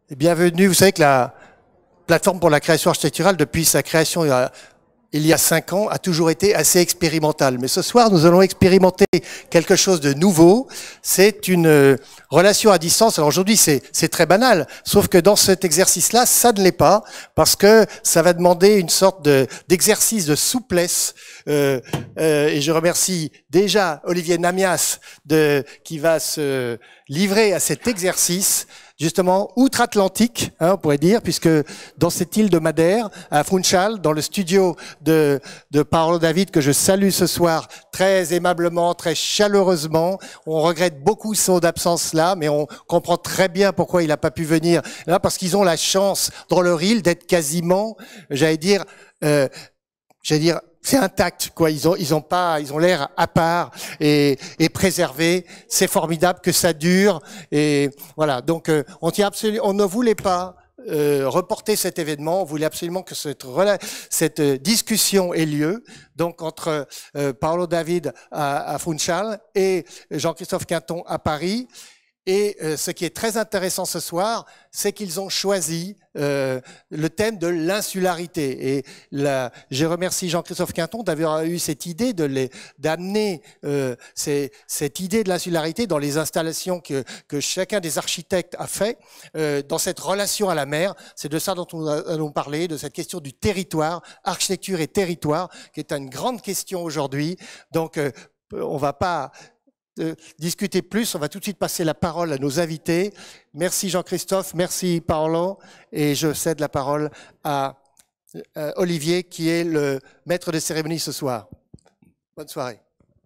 Et bienvenue. Vous savez que la plateforme pour la création architecturale, depuis sa création il y a 5 ans, a toujours été assez expérimentale. Mais ce soir, nous allons expérimenter quelque chose de nouveau. C'est une relation à distance. Alors aujourd'hui, c'est très banal, sauf que dans cet exercice-là, ça ne l'est pas, parce que ça va demander une sorte d'exercice de souplesse. Et je remercie déjà Olivier Namias qui va se livrer à cet exercice, justement outre-Atlantique, on pourrait dire, puisque dans cette île de Madère, à Funchal, dans le studio de Paolo David, que je salue ce soir très aimablement, très chaleureusement. On regrette beaucoup son absence là, mais on comprend très bien pourquoi il n'a pas pu venir là, parce qu'ils ont la chance, dans leur île, d'être quasiment, j'allais dire, c'est intact, quoi. Ils ont l'air à part et préservés. C'est formidable que ça dure. Et voilà. Donc, on ne voulait pas reporter cet événement. On voulait absolument que cette discussion ait lieu. Donc, entre Paolo David à Funchal et Jean-Christophe Quinton à Paris. Et ce qui est très intéressant ce soir, c'est qu'ils ont choisi le thème de l'insularité. Et je remercie Jean-Christophe Quinton d'avoir eu cette idée d'amener cette idée de l'insularité dans les installations que chacun des architectes a fait, dans cette relation à la mer. C'est de ça dont nous allons parler, de cette question du territoire, architecture et territoire, qui est une grande question aujourd'hui. Donc, on ne va pas discuter plus, on va tout de suite passer la parole à nos invités. Merci Jean-Christophe, merci Paolo, et je cède la parole à Olivier, qui est le maître de cérémonie ce soir. Bonne soirée.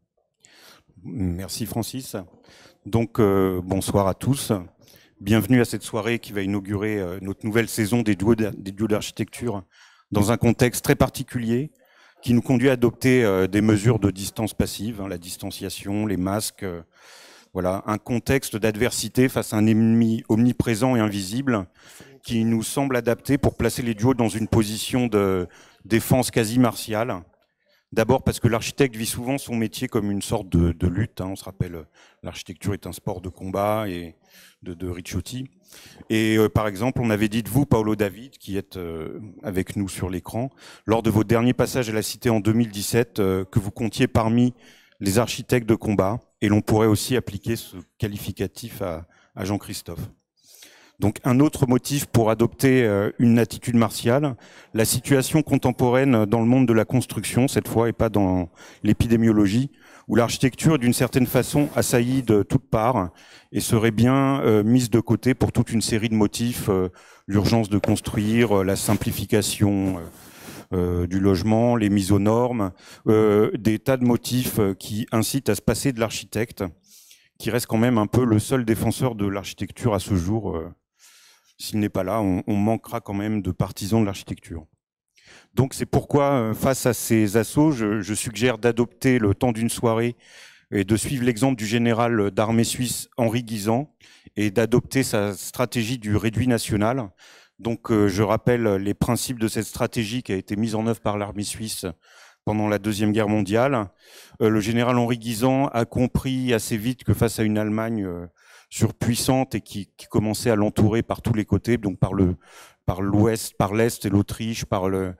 Merci Francis. Donc bonsoir à tous. Bienvenue à cette soirée qui va inaugurer notre nouvelle saison des duos d'architecture dans un contexte très particulier, qui nous conduit à adopter des mesures de distance passive, la distanciation, les masques, voilà, un contexte d'adversité face à un ennemi omniprésent et invisible qui nous semble adapté pour placer les duos dans une position de défense quasi martiale. D'abord parce que l'architecte vit souvent son métier comme une sorte de lutte. On se rappelle, l'architecture est un sport de combat et de Ricciotti. Et par exemple, on avait dit de vous, Paolo David, qui êtes avec nous sur l'écran, lors de vos derniers passages à la Cité en 2017, que vous comptiez parmi les architectes de combat. Et l'on pourrait aussi appliquer ce qualificatif à Jean-Christophe. Donc un autre motif pour adopter une attitude martiale, la situation contemporaine dans le monde de la construction, cette fois, et pas dans l'épidémiologie, où l'architecture, d'une certaine façon, assaillit de toutes parts et serait bien mise de côté pour toute une série de motifs, l'urgence de construire, la simplification du logement, les mises aux normes, des tas de motifs qui incitent à se passer de l'architecte, qui reste quand même un peu le seul défenseur de l'architecture à ce jour. S'il n'est pas là, on manquera quand même de partisans de l'architecture. Donc c'est pourquoi, face à ces assauts, je suggère d'adopter le temps d'une soirée et de suivre l'exemple du général d'armée suisse Henri Guisan et d'adopter sa stratégie du réduit national. Donc je rappelle les principes de cette stratégie qui a été mise en œuvre par l'armée suisse pendant la Deuxième Guerre mondiale. Le général Henri Guisan a compris assez vite que face à une Allemagne surpuissante et qui commençait à l'entourer par tous les côtés, donc par l'ouest, par l'est et l'Autriche, par le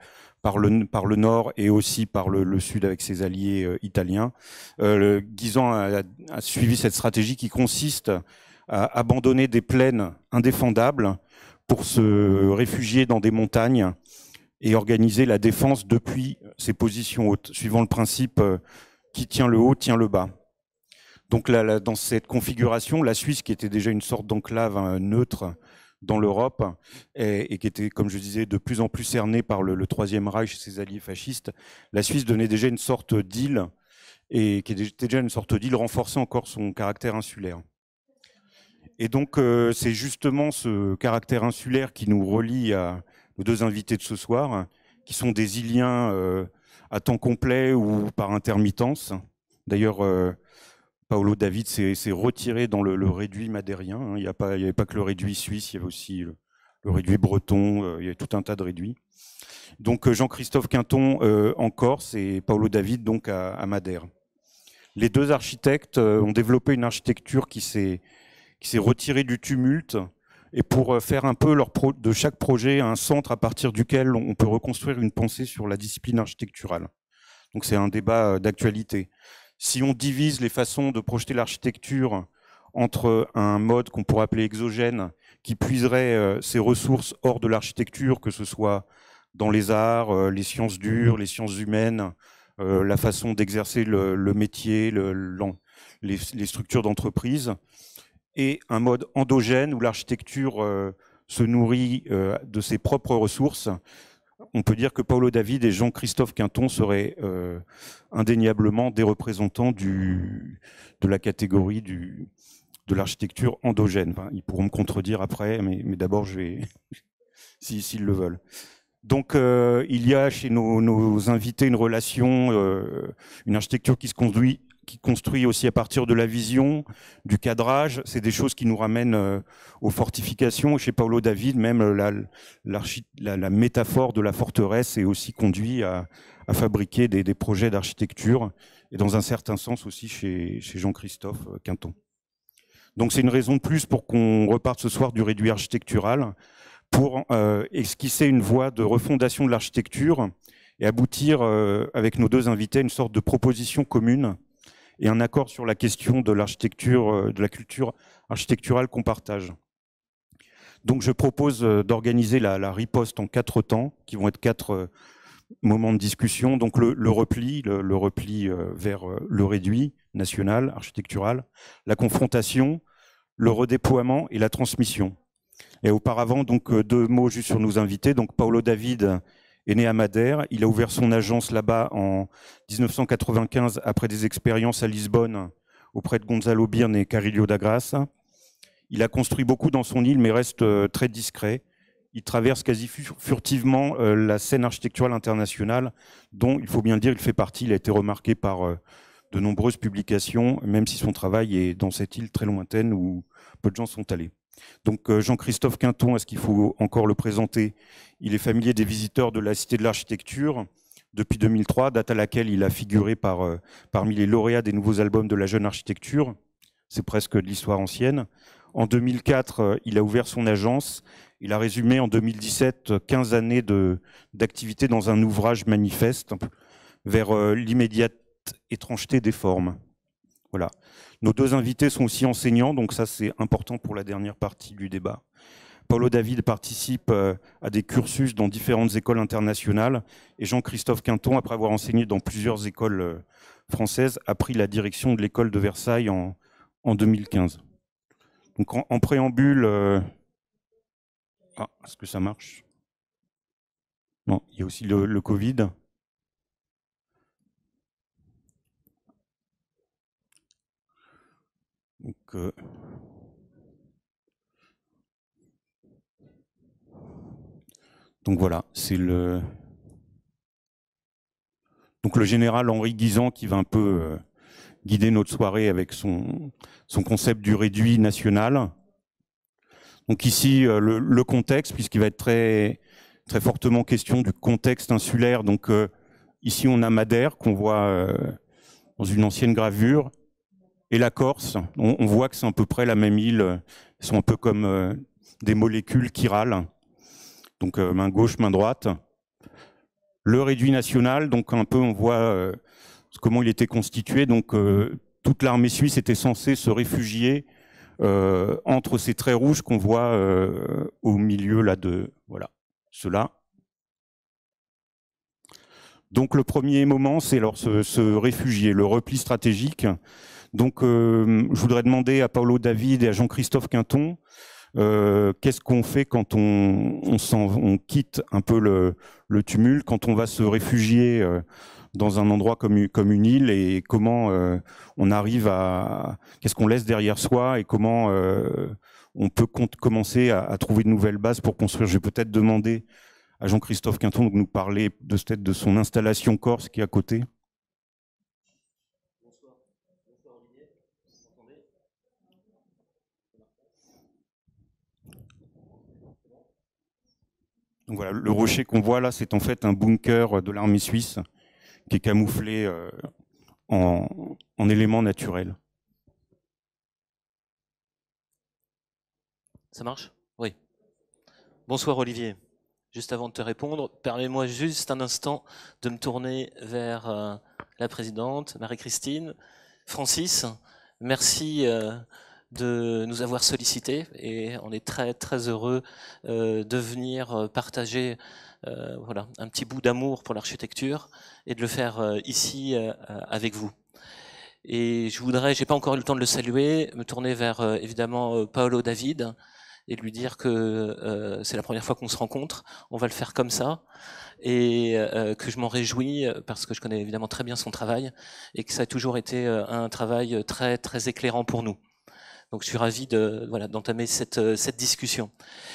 nord et aussi par le sud avec ses alliés italiens. Guisan a suivi cette stratégie qui consiste à abandonner des plaines indéfendables pour se réfugier dans des montagnes et organiser la défense depuis ses positions hautes, suivant le principe qui tient le haut, tient le bas. Donc là, dans cette configuration, la Suisse, qui était déjà une sorte d'enclave neutre dans l'Europe et qui était, comme je disais, de plus en plus cernée par le Troisième Reich et ses alliés fascistes, la Suisse donnait déjà une sorte d'île et qui était déjà une sorte d'île renforçant encore son caractère insulaire. Et donc, c'est justement ce caractère insulaire qui nous relie aux deux invités de ce soir, qui sont des Iliens à temps complet ou par intermittence. D'ailleurs, Paolo David s'est retiré dans le réduit madérien. Il n'y avait pas que le réduit suisse, il y avait aussi le réduit breton, il y avait tout un tas de réduits. Donc Jean-Christophe Quinton en Corse et Paolo David donc à Madère. Les deux architectes ont développé une architecture qui s'est retirée du tumulte et pour faire un peu de chaque projet un centre à partir duquel on peut reconstruire une pensée sur la discipline architecturale. Donc c'est un débat d'actualité. Si on divise les façons de projeter l'architecture entre un mode qu'on pourrait appeler exogène, qui puiserait ses ressources hors de l'architecture, que ce soit dans les arts, les sciences dures, les sciences humaines, la façon d'exercer le métier, les structures d'entreprise, et un mode endogène où l'architecture se nourrit de ses propres ressources. On peut dire que Paolo David et Jean-Christophe Quinton seraient indéniablement des représentants de la catégorie de l'architecture endogène. Enfin, ils pourront me contredire après, mais d'abord, je vais, s'ils le veulent. Donc, il y a chez nos invités une relation, une architecture qui construit aussi à partir de la vision, du cadrage. C'est des choses qui nous ramènent aux fortifications. Chez Paolo David, même la métaphore de la forteresse est aussi conduit à fabriquer des projets d'architecture, et dans un certain sens aussi chez Jean-Christophe Quinton. Donc c'est une raison de plus pour qu'on reparte ce soir du réduit architectural, pour esquisser une voie de refondation de l'architecture et aboutir avec nos deux invités à une sorte de proposition commune et un accord sur la question de l'architecture, de la culture architecturale qu'on partage. Donc je propose d'organiser la riposte en 4 temps, qui vont être 4 moments de discussion. Donc le repli vers le réduit national, architectural, la confrontation, le redéploiement et la transmission. Et auparavant, donc 2 mots juste sur nos invités. Donc Paolo David est né à Madère. Il a ouvert son agence là-bas en 1995 après des expériences à Lisbonne auprès de Gonzalo Birne et Carilho da Graça. Il a construit beaucoup dans son île, mais reste très discret. Il traverse quasi furtivement la scène architecturale internationale, dont, il faut bien le dire, il fait partie. Il a été remarqué par de nombreuses publications, même si son travail est dans cette île très lointaine où peu de gens sont allés. Donc Jean-Christophe Quinton, est-ce qu'il faut encore le présenter? Il est familier des visiteurs de la Cité de l'Architecture depuis 2003, date à laquelle il a figuré parmi les lauréats des nouveaux albums de la jeune architecture. C'est presque de l'histoire ancienne. En 2004, il a ouvert son agence. Il a résumé en 2017 15 années d'activité dans un ouvrage manifeste vers l'immédiate étrangeté des formes. Voilà. Nos 2 invités sont aussi enseignants, donc ça c'est important pour la dernière partie du débat. Paolo David participe à des cursus dans différentes écoles internationales, et Jean-Christophe Quinton, après avoir enseigné dans plusieurs écoles françaises, a pris la direction de l'école de Versailles en 2015. Donc en préambule... est-ce que ça marche? Non, il y a aussi le Covid. Donc voilà, c'est le général Henri Guisan qui va un peu guider notre soirée avec son concept du réduit national. Donc ici, le contexte, puisqu'il va être très, très fortement question du contexte insulaire. Donc ici, on a Madère, qu'on voit dans une ancienne gravure, et la Corse. On voit que c'est à peu près la même île. Ils sont un peu comme des molécules chirales. Donc main gauche, main droite. Le réduit national, donc un peu on voit comment il était constitué. Donc toute l'armée suisse était censée se réfugier entre ces traits rouges qu'on voit au milieu là de voilà cela. Donc le premier moment, c'est alors se réfugier, le repli stratégique. Donc je voudrais demander à Paolo David et à Jean-Christophe Quinton qu'est-ce qu'on fait quand on quitte un peu le tumulte, quand on va se réfugier dans un endroit comme une île, et comment on arrive à... Qu'est-ce qu'on laisse derrière soi et comment on peut commencer à trouver de nouvelles bases pour construire. Je vais peut-être demander à Jean-Christophe Quinton de nous parler de son installation corse qui est à côté. Bonsoir Olivier, vous m'entendez? Donc voilà, le rocher qu'on voit là, c'est en fait un bunker de l'armée suisse qui est camouflé en éléments naturels. Ça marche? Oui. Bonsoir Olivier. Juste avant de te répondre, permets-moi juste un instant de me tourner vers la présidente, Marie-Christine. Francis, merci de nous avoir sollicités et on est très très heureux de venir partager voilà, un petit bout d'amour pour l'architecture et de le faire ici avec vous. Et je voudrais, j'ai pas encore eu le temps de le saluer, me tourner vers évidemment Paolo David et lui dire que c'est la première fois qu'on se rencontre. On va le faire comme ça et que je m'en réjouis parce que je connais évidemment très bien son travail et que ça a toujours été un travail très très éclairant pour nous. Donc je suis ravi de voilà d'entamer cette discussion.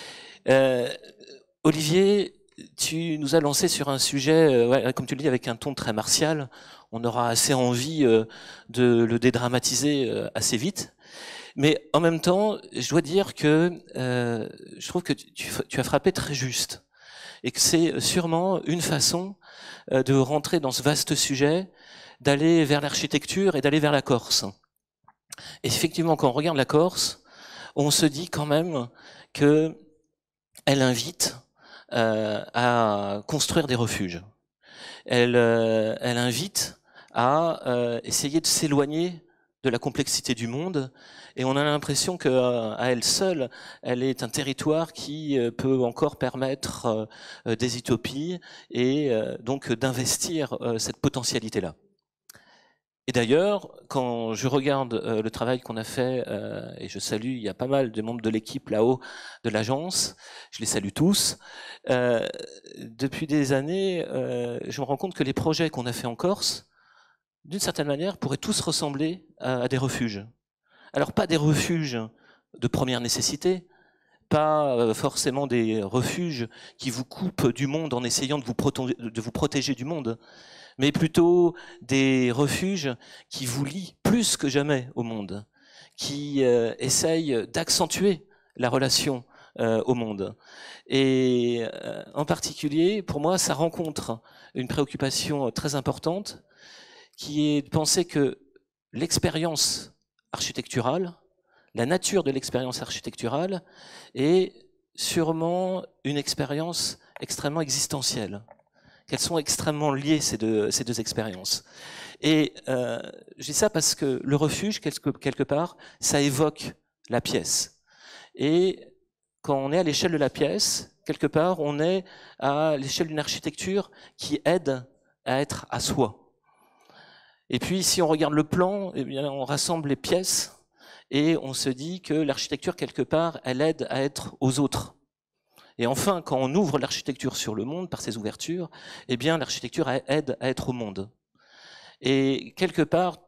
Olivier, tu nous as lancé sur un sujet, ouais, comme tu le dis, avec un ton très martial. On aura assez envie de le dédramatiser assez vite. Mais en même temps, je dois dire que je trouve que tu as frappé très juste. Et que c'est sûrement une façon de rentrer dans ce vaste sujet, d'aller vers l'architecture et d'aller vers la Corse. Et effectivement, quand on regarde la Corse, on se dit quand même qu'elle invite à construire des refuges. Elle invite à essayer de s'éloigner de la complexité du monde, et on a l'impression qu'à elle seule, elle est un territoire qui peut encore permettre des utopies et donc d'investir cette potentialité-là. Et d'ailleurs, quand je regarde le travail qu'on a fait, et je salue, il y a pas mal de membres de l'équipe là-haut de l'agence, je les salue tous, depuis des années, je me rends compte que les projets qu'on a fait en Corse, d'une certaine manière, pourraient tous ressembler à des refuges. Alors pas des refuges de première nécessité, pas forcément des refuges qui vous coupent du monde en essayant de vous protéger du monde, mais plutôt des refuges qui vous lient plus que jamais au monde, qui essayent d'accentuer la relation au monde. Et en particulier, pour moi, ça rencontre une préoccupation très importante, qui est de penser que l'expérience architecturale, la nature de l'expérience architecturale est sûrement une expérience extrêmement existentielle, qu'elles sont extrêmement liées ces deux expériences. Et je dis ça parce que le refuge, quelque part, ça évoque la pièce. Et quand on est à l'échelle de la pièce, quelque part, on est à l'échelle d'une architecture qui aide à être à soi. Et puis, si on regarde le plan, eh bien, on rassemble les pièces et on se dit que l'architecture, quelque part, elle aide à être aux autres. Et enfin, quand on ouvre l'architecture sur le monde par ses ouvertures, eh bien, l'architecture aide à être au monde. Et quelque part,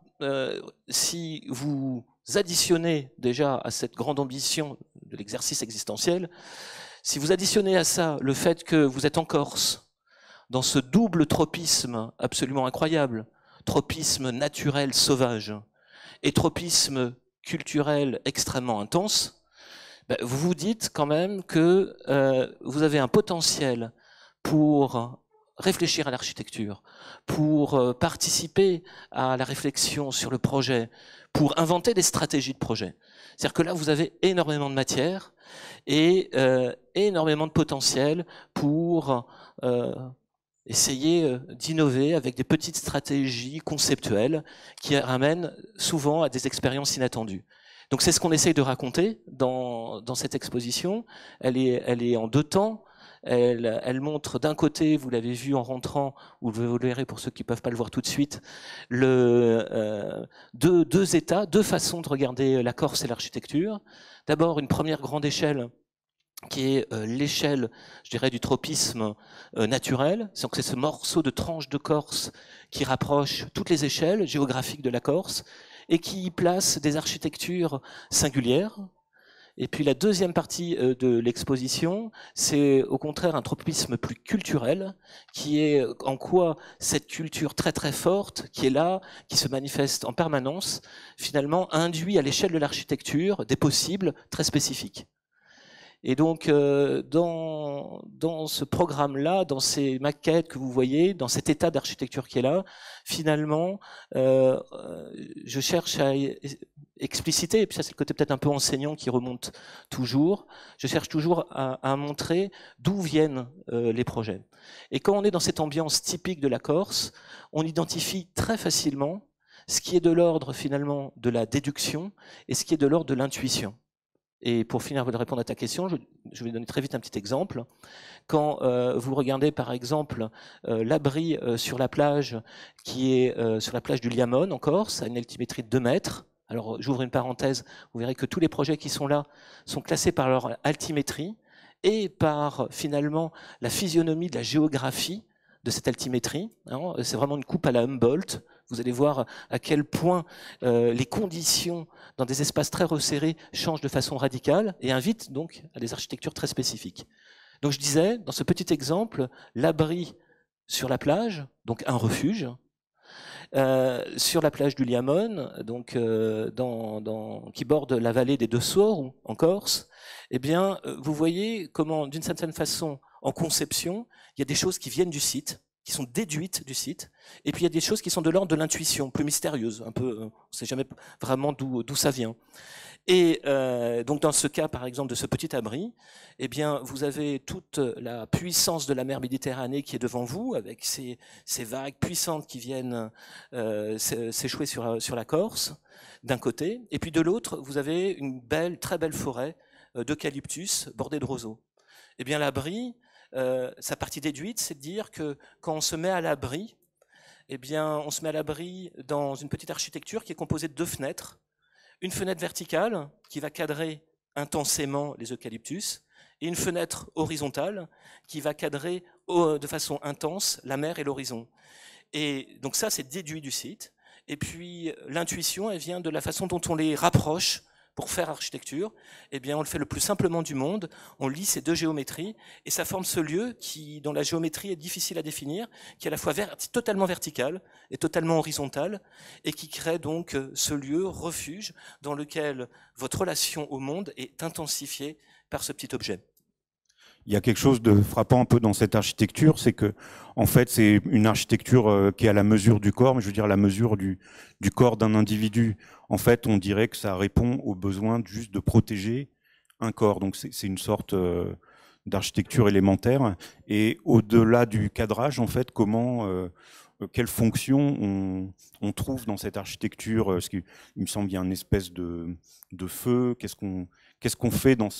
si vous additionnez déjà à cette grande ambition de l'exercice existentiel, si vous additionnez à ça le fait que vous êtes en Corse, dans ce double tropisme absolument incroyable, tropisme naturel sauvage et tropisme culturel extrêmement intense, vous vous dites quand même que vous avez un potentiel pour réfléchir à l'architecture, pour participer à la réflexion sur le projet, pour inventer des stratégies de projet. C'est-à-dire que là, vous avez énormément de matière et énormément de potentiel pour essayer d'innover avec des petites stratégies conceptuelles qui ramènent souvent à des expériences inattendues. Donc c'est ce qu'on essaye de raconter dans cette exposition. Elle est en deux temps. Elle montre d'un côté, vous l'avez vu en rentrant, ou vous le verrez pour ceux qui ne peuvent pas le voir tout de suite, deux états, deux façons de regarder la Corse et l'architecture. D'abord, une première grande échelle, qui est l'échelle, je dirais, du tropisme naturel. C'est ce morceau de tranche de Corse qui rapproche toutes les échelles géographiques de la Corse et qui y place des architectures singulières. Et puis la deuxième partie de l'exposition, c'est au contraire un tropisme plus culturel, qui est en quoi cette culture très très forte, qui est là, qui se manifeste en permanence, finalement induit à l'échelle de l'architecture des possibles très spécifiques. Et donc, dans ce programme-là, dans ces maquettes que vous voyez, dans cet état d'architecture qui est là, finalement, je cherche à expliciter, et puis ça c'est le côté peut-être un peu enseignant qui remonte toujours, je cherche toujours à montrer d'où viennent les projets. Et quand on est dans cette ambiance typique de la Corse, on identifie très facilement ce qui est de l'ordre finalement de la déduction et ce qui est de l'ordre de l'intuition. Et pour finir de répondre à ta question, je vais donner très vite un petit exemple. Quand vous regardez par exemple l'abri sur la plage, qui est sur la plage du Liamone en Corse, à une altimétrie de 2 mètres, alors j'ouvre une parenthèse, vous verrez que tous les projets qui sont là sont classés par leur altimétrie et par finalement la physionomie de la géographie de cette altimétrie. C'est vraiment une coupe à la Humboldt. Vous allez voir à quel point les conditions dans des espaces très resserrés changent de façon radicale et invitent donc à des architectures très spécifiques. Donc je disais, dans ce petit exemple, l'abri sur la plage, donc un refuge, sur la plage du Liamone, donc qui borde la vallée des Deux Saures en Corse, eh bien, vous voyez comment, d'une certaine façon, en conception, il y a des choses qui viennent du site, qui sont déduites du site, et puis il y a des choses qui sont de l'ordre de l'intuition, plus mystérieuses, un peu, on ne sait jamais vraiment d'où ça vient. Et donc dans ce cas, par exemple, de ce petit abri, eh bien, vous avez toute la puissance de la mer Méditerranée qui est devant vous, avec ces vagues puissantes qui viennent s'échouer sur la Corse, d'un côté, et puis de l'autre, vous avez une très belle forêt d'eucalyptus bordée de roseaux. Eh bien, l'abri, sa partie déduite, c'est de dire que quand on se met à l'abri, eh bien, on se met à l'abri dans une petite architecture qui est composée de 2 fenêtres. Une fenêtre verticale qui va cadrer intensément les eucalyptus et une fenêtre horizontale qui va cadrer de façon intense la mer et l'horizon. Et donc ça, c'est déduit du site. Et puis l'intuition, elle vient de la façon dont on les rapproche pour faire architecture. Eh bien, on le fait le plus simplement du monde. On lie ces 2 géométries et ça forme ce lieu qui, dont la géométrie est difficile à définir, qui est à la fois totalement vertical et totalement horizontal et qui crée donc ce lieu refuge dans lequel votre relation au monde est intensifiée par ce petit objet. Il y a quelque chose de frappant un peu dans cette architecture, c'est que, en fait, c'est une architecture qui est à la mesure du corps, mais je veux dire à la mesure du corps d'un individu. En fait, on dirait que ça répond au besoin juste de protéger un corps. Donc, c'est une sorte d'architecture élémentaire. Et au-delà du cadrage, en fait, quelle fonction on trouve dans cette architecture? Parce qu'il me semble qu'il y a une espèce de feu. Qu'est-ce qu'on fait dans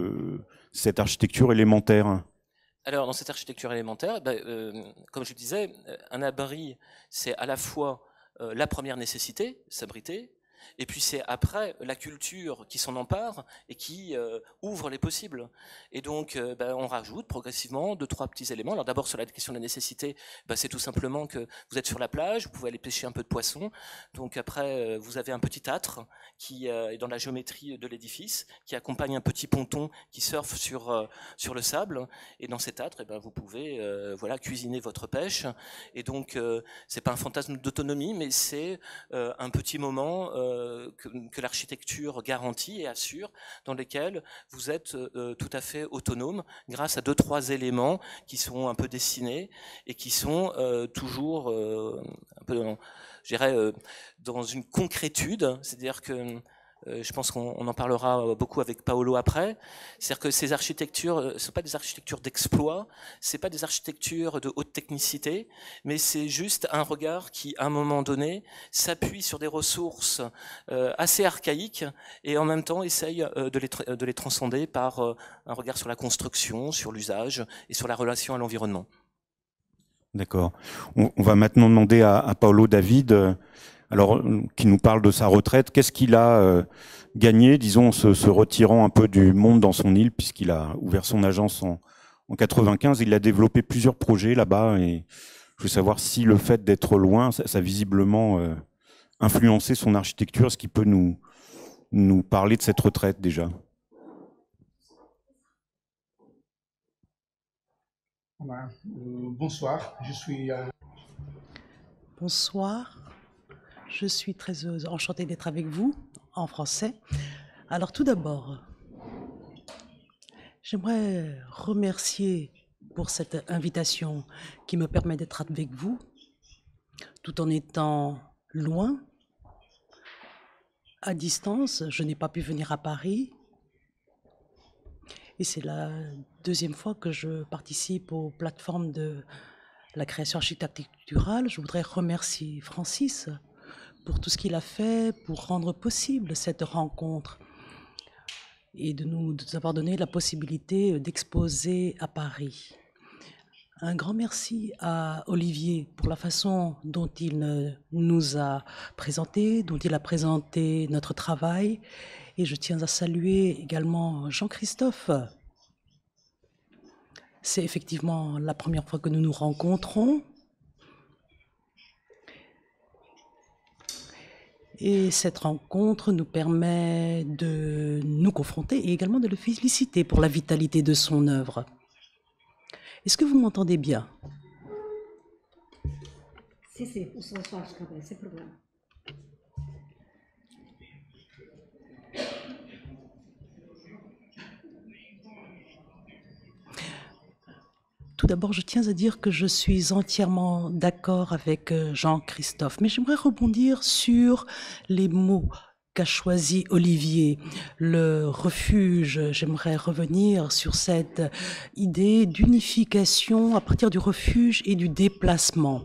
cette architecture élémentaire? Alors, dans cette architecture élémentaire, comme je le disais, un abri, c'est à la fois la première nécessité, s'abriter, et puis c'est après la culture qui s'en empare et qui ouvre les possibles. Et donc on rajoute progressivement 2-3 petits éléments. Alors d'abord sur la question de la nécessité, c'est tout simplement que vous êtes sur la plage, vous pouvez aller pêcher un peu de poissons. Donc après vous avez un petit âtre qui est dans la géométrie de l'édifice, qui accompagne un petit ponton qui surfe sur le sable. Et dans cet âtre, vous pouvez cuisiner votre pêche. Et donc c'est pas un fantasme d'autonomie, mais c'est un petit moment que l'architecture garantit et assure, dans lesquels vous êtes tout à fait autonome grâce à 2-3 éléments qui sont un peu dessinés et qui sont toujours un peu, je dirais, dans une concrétude, c'est-à-dire que je pense qu'on en parlera beaucoup avec Paolo après. C'est-à-dire que ces architectures ne sont pas des architectures d'exploit, c'est pas des architectures de haute technicité, mais c'est juste un regard qui, à un moment donné, s'appuie sur des ressources assez archaïques et en même temps essaye de les transcender par un regard sur la construction, sur l'usage et sur la relation à l'environnement. D'accord. On va maintenant demander à Paolo David, alors qui nous parle de sa retraite. Qu'est-ce qu'il a gagné, disons, se retirant un peu du monde dans son île, puisqu'il a ouvert son agence en 95. Il a développé plusieurs projets là-bas et je veux savoir si le fait d'être loin, ça a visiblement influencé son architecture. Est-ce qu'il peut nous parler de cette retraite déjà? Bonsoir, je suis... Bonsoir, je suis très enchantée d'être avec vous en français. Alors tout d'abord, J'aimerais remercier pour cette invitation qui me permet d'être avec vous, tout en étant loin, à distance. Je n'ai pas pu venir à Paris. Et c'est la deuxième fois que je participe aux plateformes de la création architecturale. Je voudrais remercier Francis pour tout ce qu'il a fait pour rendre possible cette rencontre et de nous avoir donné la possibilité d'exposer à Paris. Un grand merci à Olivier pour la façon dont il nous a présenté, dont il a présenté notre travail. Et je tiens à saluer également Jean-Christophe. C'est effectivement la première fois que nous nous rencontrons. Et cette rencontre nous permet de nous confronter et également de le féliciter pour la vitalité de son œuvre. Est-ce que vous m'entendez bien? Sì, sì, uso la sua scarpa, sem problema. Tout d'abord, je tiens à dire que je suis entièrement d'accord avec Jean-Christophe, mais j'aimerais rebondir sur les mots qu'a choisi Olivier, le refuge. J'aimerais revenir sur cette idée d'unification à partir du refuge et du déplacement.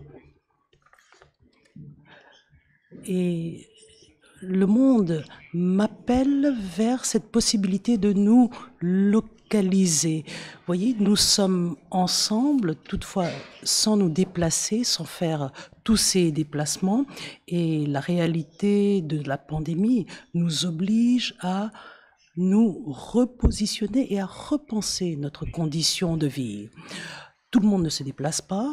Et le monde m'appelle vers cette possibilité de nous localiser. Vous voyez, nous sommes ensemble, toutefois sans nous déplacer, sans faire tous ces déplacements. Et la réalité de la pandémie nous oblige à nous repositionner et à repenser notre condition de vie. Tout le monde ne se déplace pas.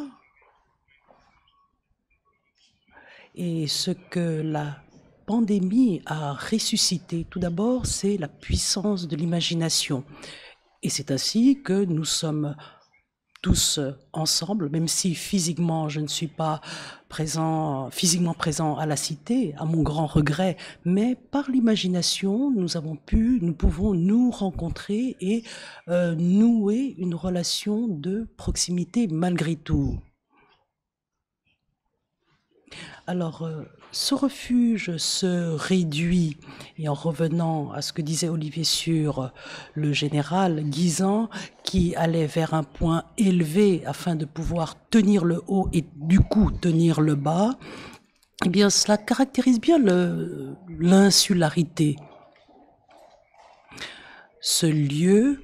Et ce que la pandémie a ressuscité, tout d'abord, c'est la puissance de l'imagination. Et c'est ainsi que nous sommes tous ensemble, même si physiquement je ne suis pas physiquement présent à la Cité, à mon grand regret, mais par l'imagination, nous pouvons nous rencontrer et nouer une relation de proximité malgré tout. Alors, ce refuge se réduit, et en revenant à ce que disait Olivier sur le général Guisan, qui allait vers un point élevé afin de pouvoir tenir le haut et du coup tenir le bas, eh bien, cela caractérise bien l'insularité. Ce lieu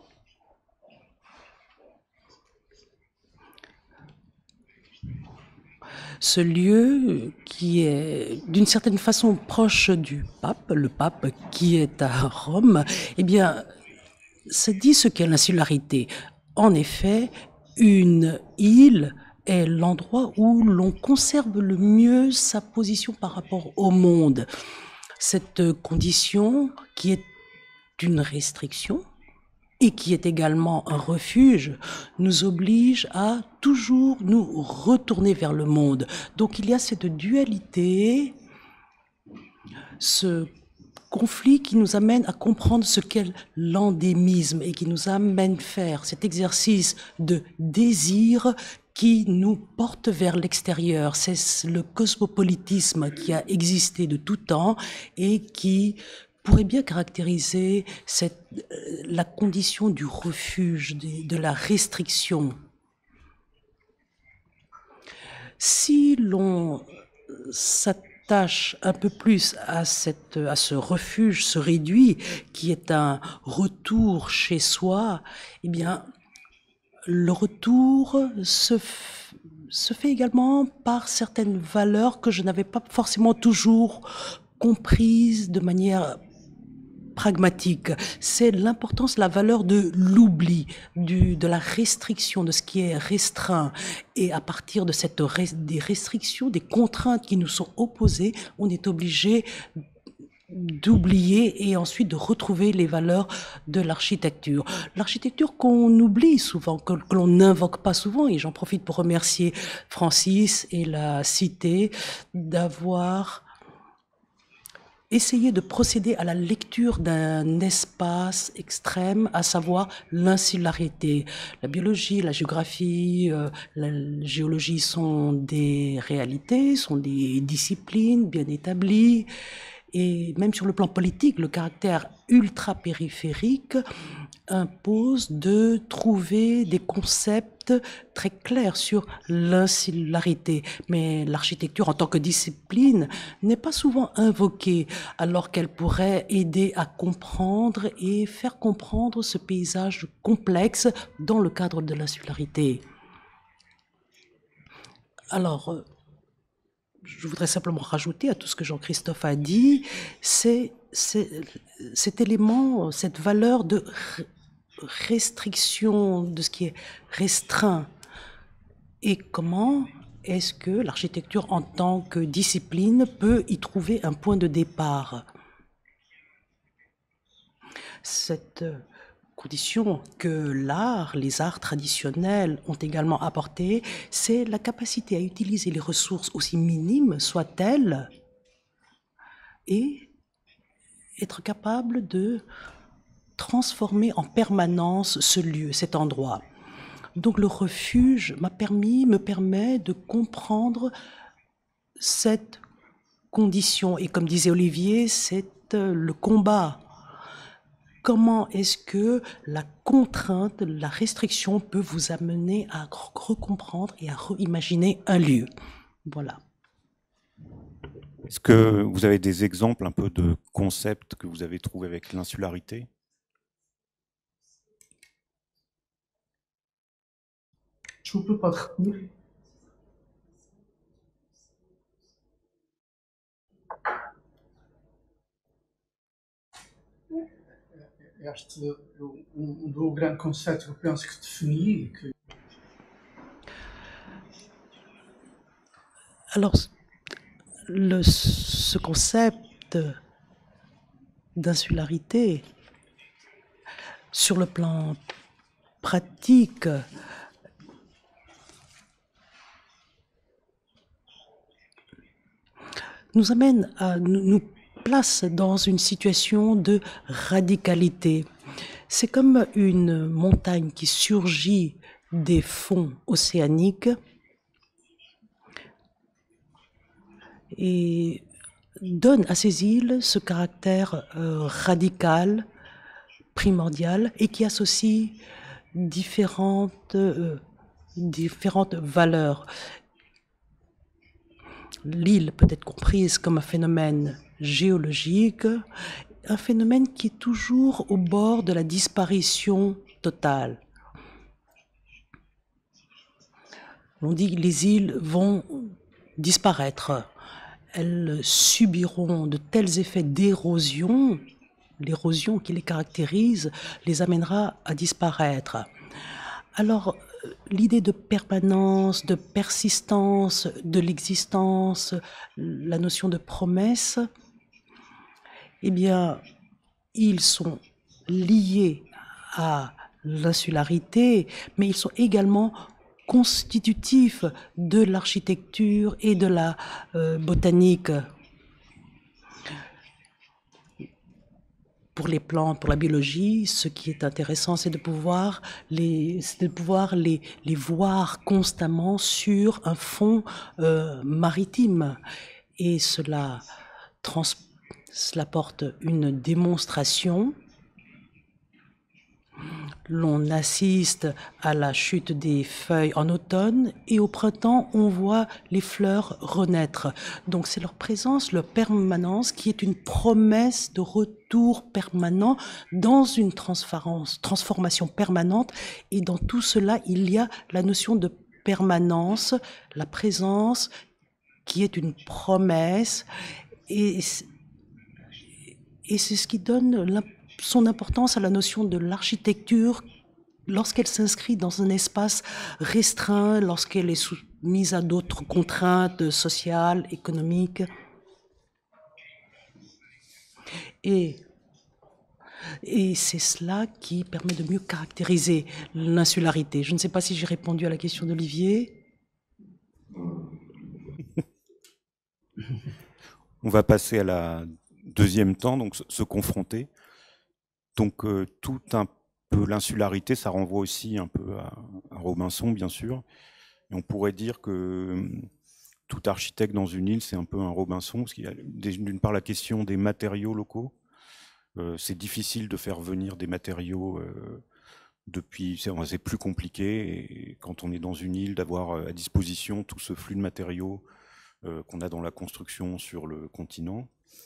qui est d'une certaine façon proche du pape, le pape qui est à Rome, eh bien, ça dit ce qu'est l'insularité. En effet, une île est l'endroit où l'on conserve le mieux sa position par rapport au monde. Cette condition qui est une restriction et qui est également un refuge, nous oblige à toujours nous retourner vers le monde. Donc il y a cette dualité, ce conflit qui nous amène à comprendre ce qu'est l'endémisme et qui nous amène à faire cet exercice de désir qui nous porte vers l'extérieur. C'est le cosmopolitisme qui a existé de tout temps et qui pourrait bien caractériser la condition du refuge, de la restriction. Si l'on s'attache un peu plus à ce refuge, ce réduit, qui est un retour chez soi, eh bien, le retour se fait également par certaines valeurs que je n'avais pas forcément toujours comprises de manière pragmatique. C'est l'importance, la valeur de l'oubli, de la restriction, de ce qui est restreint. Et à partir de des restrictions, des contraintes qui nous sont opposées, on est obligé d'oublier et ensuite de retrouver les valeurs de l'architecture. L'architecture qu'on oublie souvent, que l'on n'invoque pas souvent, et j'en profite pour remercier Francis et la Cité d'avoir essayer de procéder à la lecture d'un espace extrême, à savoir l'insularité. La biologie, la géographie, la géologie sont des réalités, sont des disciplines bien établies. Et même sur le plan politique, le caractère ultra-périphérique impose de trouver des concepts très clairs sur l'insularité. Mais l'architecture en tant que discipline n'est pas souvent invoquée, alors qu'elle pourrait aider à comprendre et faire comprendre ce paysage complexe dans le cadre de l'insularité. Alors, je voudrais simplement rajouter à tout ce que Jean-Christophe a dit, c'est cet élément, cette valeur de restriction de ce qui est restreint. Et comment est-ce que l'architecture en tant que discipline peut y trouver un point de départ? Cette condition que l'art, les arts traditionnels ont également apporté, c'est la capacité à utiliser les ressources aussi minimes soient-elles et être capable de transformer en permanence ce lieu, cet endroit. Donc le refuge me permet de comprendre cette condition. Et comme disait Olivier, c'est le combat. Comment est-ce que la contrainte, la restriction peut vous amener à recomprendre et à réimaginer un lieu? Voilà. Est-ce que vous avez des exemples un peu de concepts que vous avez trouvés avec l'insularité? Desculpa, pode repetir? Este é do grande conceito que eu penso que defini. Alors, ce concept d'insularité, sur le plan pratique, nous amène à nous place dans une situation de radicalité. C'est comme une montagne qui surgit des fonds océaniques et donne à ces îles ce caractère radical, primordial, et qui associe différentes valeurs. L'île peut être comprise comme un phénomène géologique, un phénomène qui est toujours au bord de la disparition totale. On dit que les îles vont disparaître. Elles subiront de tels effets d'érosion, l'érosion qui les caractérise les amènera à disparaître. Alors, l'idée de permanence, de persistance, de l'existence, la notion de promesse, eh bien, ils sont liés à l'insularité, mais ils sont également constitutifs de l'architecture et de la botanique. Pour les plantes, pour la biologie, ce qui est intéressant, c'est de pouvoir les voir constamment sur un fond maritime. Et cela porte une démonstration. L'on assiste à la chute des feuilles en automne et au printemps, on voit les fleurs renaître. Donc c'est leur présence, leur permanence qui est une promesse de retour permanent dans une transformation permanente. Et dans tout cela, il y a la notion de permanence, la présence qui est une promesse. Et c'est ce qui donne son importance à la notion de l'architecture lorsqu'elle s'inscrit dans un espace restreint, lorsqu'elle est soumise à d'autres contraintes sociales, économiques. Et c'est cela qui permet de mieux caractériser l'insularité. Je ne sais pas si j'ai répondu à la question d'Olivier. On va passer à la deuxième temps, donc se confronter. Donc tout un peu l'insularité, ça renvoie aussi un peu à Robinson, bien sûr. Et on pourrait dire que tout architecte dans une île, c'est un peu un Robinson, parce qu'il y a d'une part la question des matériaux locaux. C'est difficile de faire venir des matériaux depuis, c'est plus compliqué, et quand on est dans une île, d'avoir à disposition tout ce flux de matériaux qu'on a dans la construction sur le continent.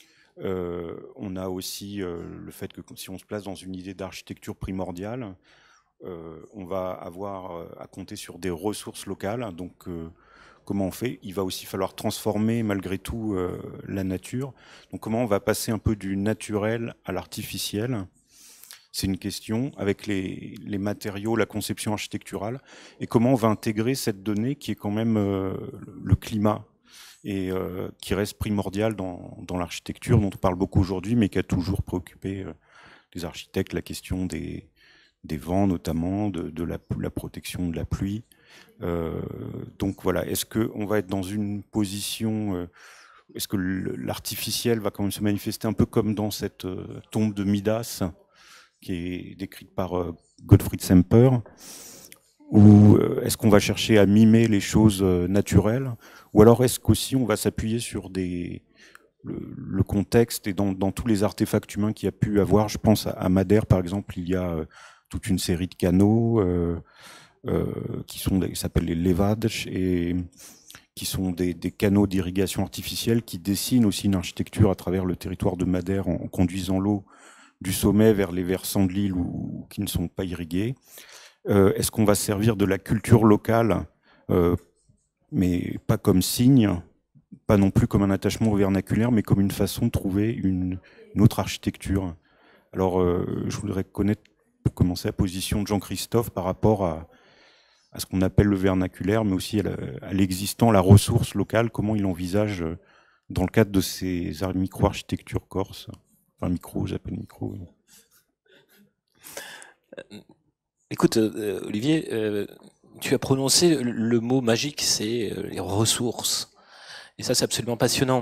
On a aussi le fait que si on se place dans une idée d'architecture primordiale, on va avoir à compter sur des ressources locales. Donc, comment on fait? Il va aussi falloir transformer malgré tout la nature. Donc, comment on va passer un peu du naturel à l'artificiel? C'est une question avec les matériaux, la conception architecturale, et comment on va intégrer cette donnée qui est quand même le climat, et qui reste primordial dans l'architecture, dont on parle beaucoup aujourd'hui, mais qui a toujours préoccupé les architectes, la question des vents notamment, de la protection de la pluie. Donc voilà, est-ce qu'on va être dans une position, est-ce que l'artificiel va quand même se manifester un peu comme dans cette tombe de Midas, qui est décrite par Gottfried Semper, ou est-ce qu'on va chercher à mimer les choses naturelles, ou alors est-ce qu'aussi on va s'appuyer sur le contexte et dans tous les artefacts humains qu'il y a pu avoir? Je pense à Madère par exemple, il y a toute une série de canaux qui s'appellent les levades, et qui sont des canaux d'irrigation artificielle qui dessinent aussi une architecture à travers le territoire de Madère en conduisant l'eau du sommet vers les versants de l'île qui ne sont pas irrigués. Est-ce qu'on va servir de la culture locale, mais pas comme signe, pas non plus comme un attachement au vernaculaire, mais comme une façon de trouver une autre architecture? Alors, je voudrais connaître, pour commencer, la position de Jean-Christophe par rapport à ce qu'on appelle le vernaculaire, mais aussi à l'existant, la ressource locale, comment il envisage dans le cadre de ces micro-architectures corse. Enfin, micro, j'appelle micro. Écoute, Olivier, tu as prononcé le mot magique, c'est les ressources. Et ça, c'est absolument passionnant.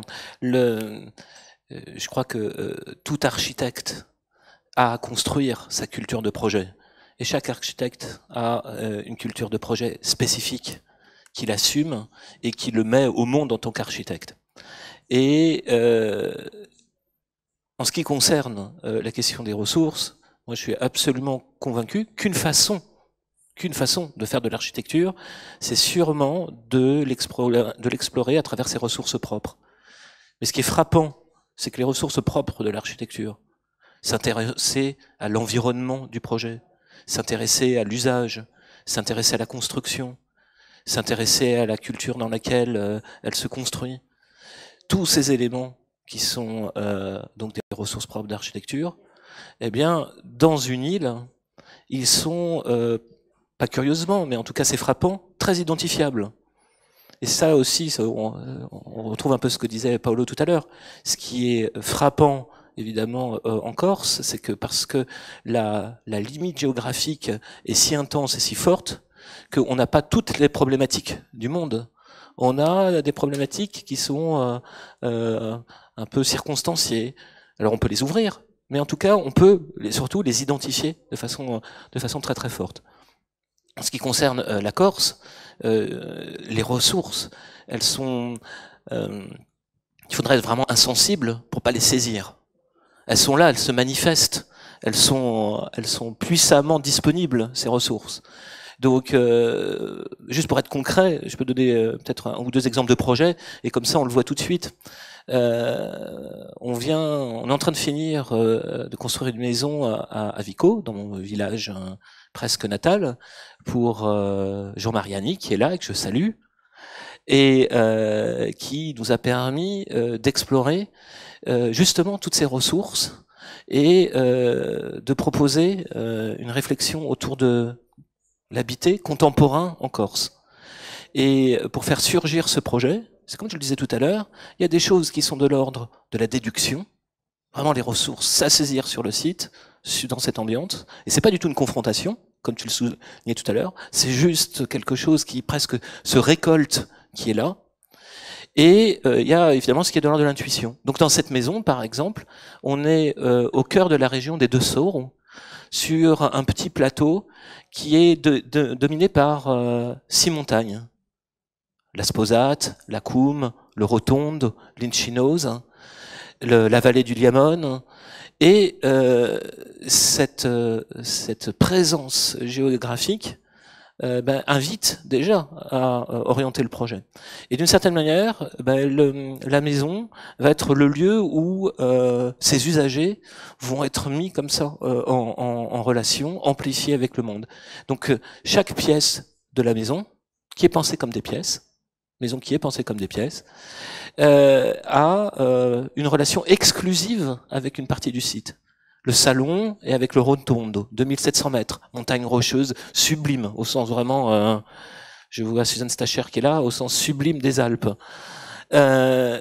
Je crois que tout architecte a à construire sa culture de projet. Et chaque architecte a une culture de projet spécifique qu'il assume et qui le met au monde en tant qu'architecte. Et en ce qui concerne la question des ressources, moi je suis absolument convaincu qu'une façon de faire de l'architecture, c'est sûrement de l'explorer à travers ses ressources propres. Mais ce qui est frappant, c'est que les ressources propres de l'architecture, s'intéresser à l'environnement du projet, s'intéresser à l'usage, s'intéresser à la construction, s'intéresser à la culture dans laquelle elle se construit, tous ces éléments qui sont donc des ressources propres d'architecture, eh bien, dans une île, ils sont, pas curieusement, mais en tout cas c'est frappant, très identifiables. Et ça aussi, on retrouve un peu ce que disait Paolo tout à l'heure. Ce qui est frappant, évidemment, en Corse, c'est que parce que la limite géographique est si intense et si forte, qu'on n'a pas toutes les problématiques du monde. On a des problématiques qui sont un peu circonstanciées. Alors on peut les ouvrir, mais en tout cas on peut surtout les identifier de façon très très forte. En ce qui concerne la Corse, les ressources, elles sont, il faudrait être vraiment insensible pour pas les saisir. Elles sont là, elles se manifestent, elles sont puissamment disponibles, ces ressources. Donc, juste pour être concret, je peux donner peut-être un ou deux exemples de projets, et comme ça on le voit tout de suite. On est en train de finir de construire une maison à Vico, dans mon village presque natal, pour Jean Mariani, qui est là et que je salue, et qui nous a permis d'explorer justement toutes ces ressources et de proposer une réflexion autour de l'habité contemporain en Corse. Et pour faire surgir ce projet, c'est comme je le disais tout à l'heure, il y a des choses qui sont de l'ordre de la déduction, vraiment les ressources à saisir sur le site, dans cette ambiance, et c'est pas du tout une confrontation, comme tu le soulignais tout à l'heure, c'est juste quelque chose qui presque se récolte, qui est là. Et il y a évidemment ce qui est de l'ordre de l'intuition. Donc dans cette maison, par exemple, on est au cœur de la région des Deux Saures, sur un petit plateau qui est dominé par 6 montagnes. La Sposate, la Coum, le Rotonde, l'Inchinose, la vallée du Liamone. Et cette présence géographique invite déjà à orienter le projet. Et d'une certaine manière, la maison va être le lieu où ces usagers vont être mis comme ça en relation, amplifiés avec le monde. Donc chaque pièce de la maison, qui est pensée comme des pièces, maison qui est pensée comme des pièces, a une relation exclusive avec une partie du site. Le salon est avec le Rotondo, 2700 mètres, montagne rocheuse sublime, au sens vraiment, je vois Suzanne Stacher qui est là, au sens sublime des Alpes. La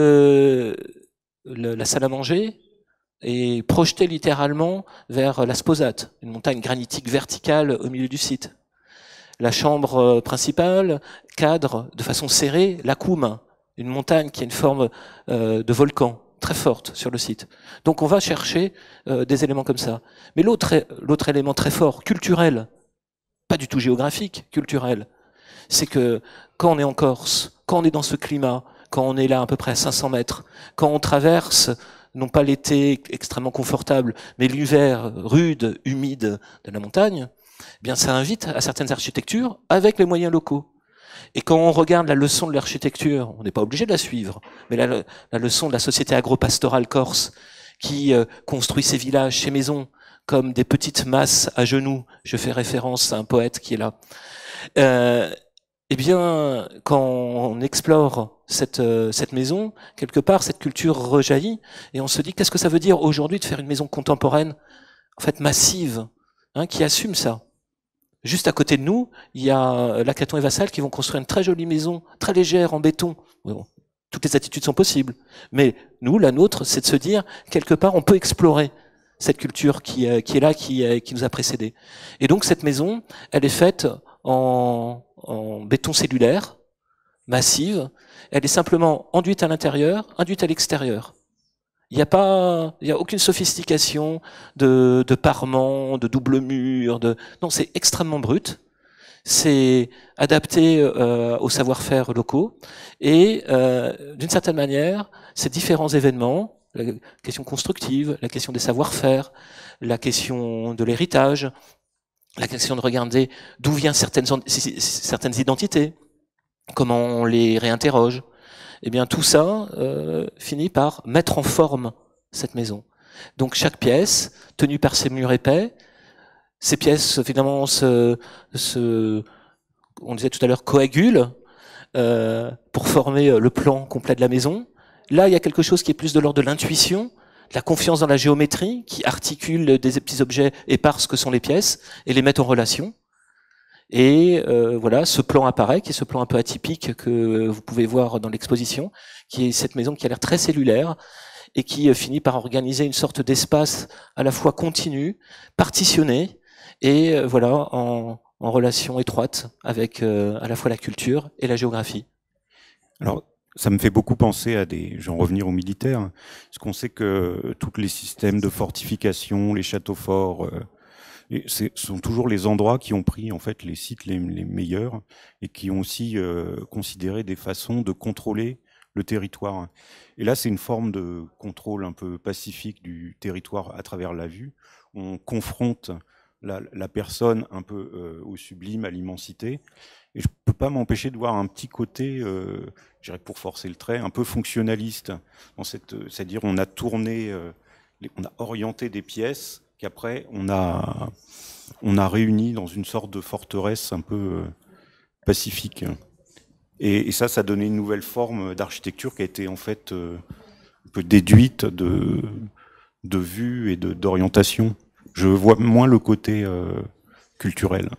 salle à manger est projetée littéralement vers la Sposate, une montagne granitique verticale au milieu du site. La chambre principale cadre de façon serrée la Coum, une montagne qui a une forme de volcan très forte sur le site. Donc on va chercher des éléments comme ça. Mais l'autre élément très fort, culturel, pas du tout géographique, culturel, c'est que quand on est en Corse, quand on est dans ce climat, quand on est là à peu près à 500 mètres, quand on traverse non pas l'été extrêmement confortable, mais l'hiver rude, humide de la montagne, eh bien ça invite à certaines architectures avec les moyens locaux. Et quand on regarde la leçon de l'architecture, on n'est pas obligé de la suivre, mais la leçon de la société agro-pastorale corse qui construit ses villages, ses maisons, comme des petites masses à genoux, je fais référence à un poète qui est là, eh bien, quand on explore cette maison, quelque part, cette culture rejaillit, et on se dit, qu'est-ce que ça veut dire aujourd'hui de faire une maison contemporaine, en fait massive, qui assume ça. Juste à côté de nous, il y a Lacaton et Vassal qui vont construire une très jolie maison, très légère, en béton. Bon, toutes les attitudes sont possibles. Mais nous, la nôtre, c'est de se dire, quelque part, on peut explorer cette culture qui est là, qui nous a précédés. Et donc, cette maison, elle est faite en béton cellulaire, massive. Elle est simplement enduite à l'intérieur, induite à l'extérieur. Il n'y a aucune sophistication de parement, de double mur, non, c'est extrêmement brut. C'est adapté aux savoir-faire locaux et d'une certaine manière, ces différents événements, la question constructive, la question des savoir-faire, la question de l'héritage, la question de regarder d'où viennent certaines identités, comment on les réinterroge. Eh bien, tout ça finit par mettre en forme cette maison. Donc, chaque pièce, tenue par ces murs épais, ces pièces, évidemment, on disait tout à l'heure, coagulent pour former le plan complet de la maison. Là, il y a quelque chose qui est plus de l'ordre de l'intuition, de la confiance dans la géométrie, qui articule des petits objets épars que sont les pièces et les met en relation. Et voilà, ce plan apparaît, qui est ce plan un peu atypique que vous pouvez voir dans l'exposition, qui est cette maison qui a l'air très cellulaire et qui finit par organiser une sorte d'espace à la fois continu, partitionné, et voilà, en relation étroite avec à la fois la culture et la géographie. Alors, ça me fait beaucoup penser à je vais en revenir aux militaires, parce qu'on sait que tous les systèmes de fortification, les châteaux forts, ce sont toujours les endroits qui ont pris en fait les sites les meilleurs et qui ont aussi considéré des façons de contrôler le territoire. Et là, c'est une forme de contrôle un peu pacifique du territoire à travers la vue. On confronte la personne un peu au sublime, à l'immensité. Et je peux pas m'empêcher de voir un petit côté, je dirais pour forcer le trait, un peu fonctionnaliste. C'est-à-dire on a tourné, on a orienté des pièces qu'après on a réuni dans une sorte de forteresse un peu pacifique. Et ça donnait une nouvelle forme d'architecture qui a été en fait un peu déduite de vue et d'orientation. Je vois moins le côté culturel.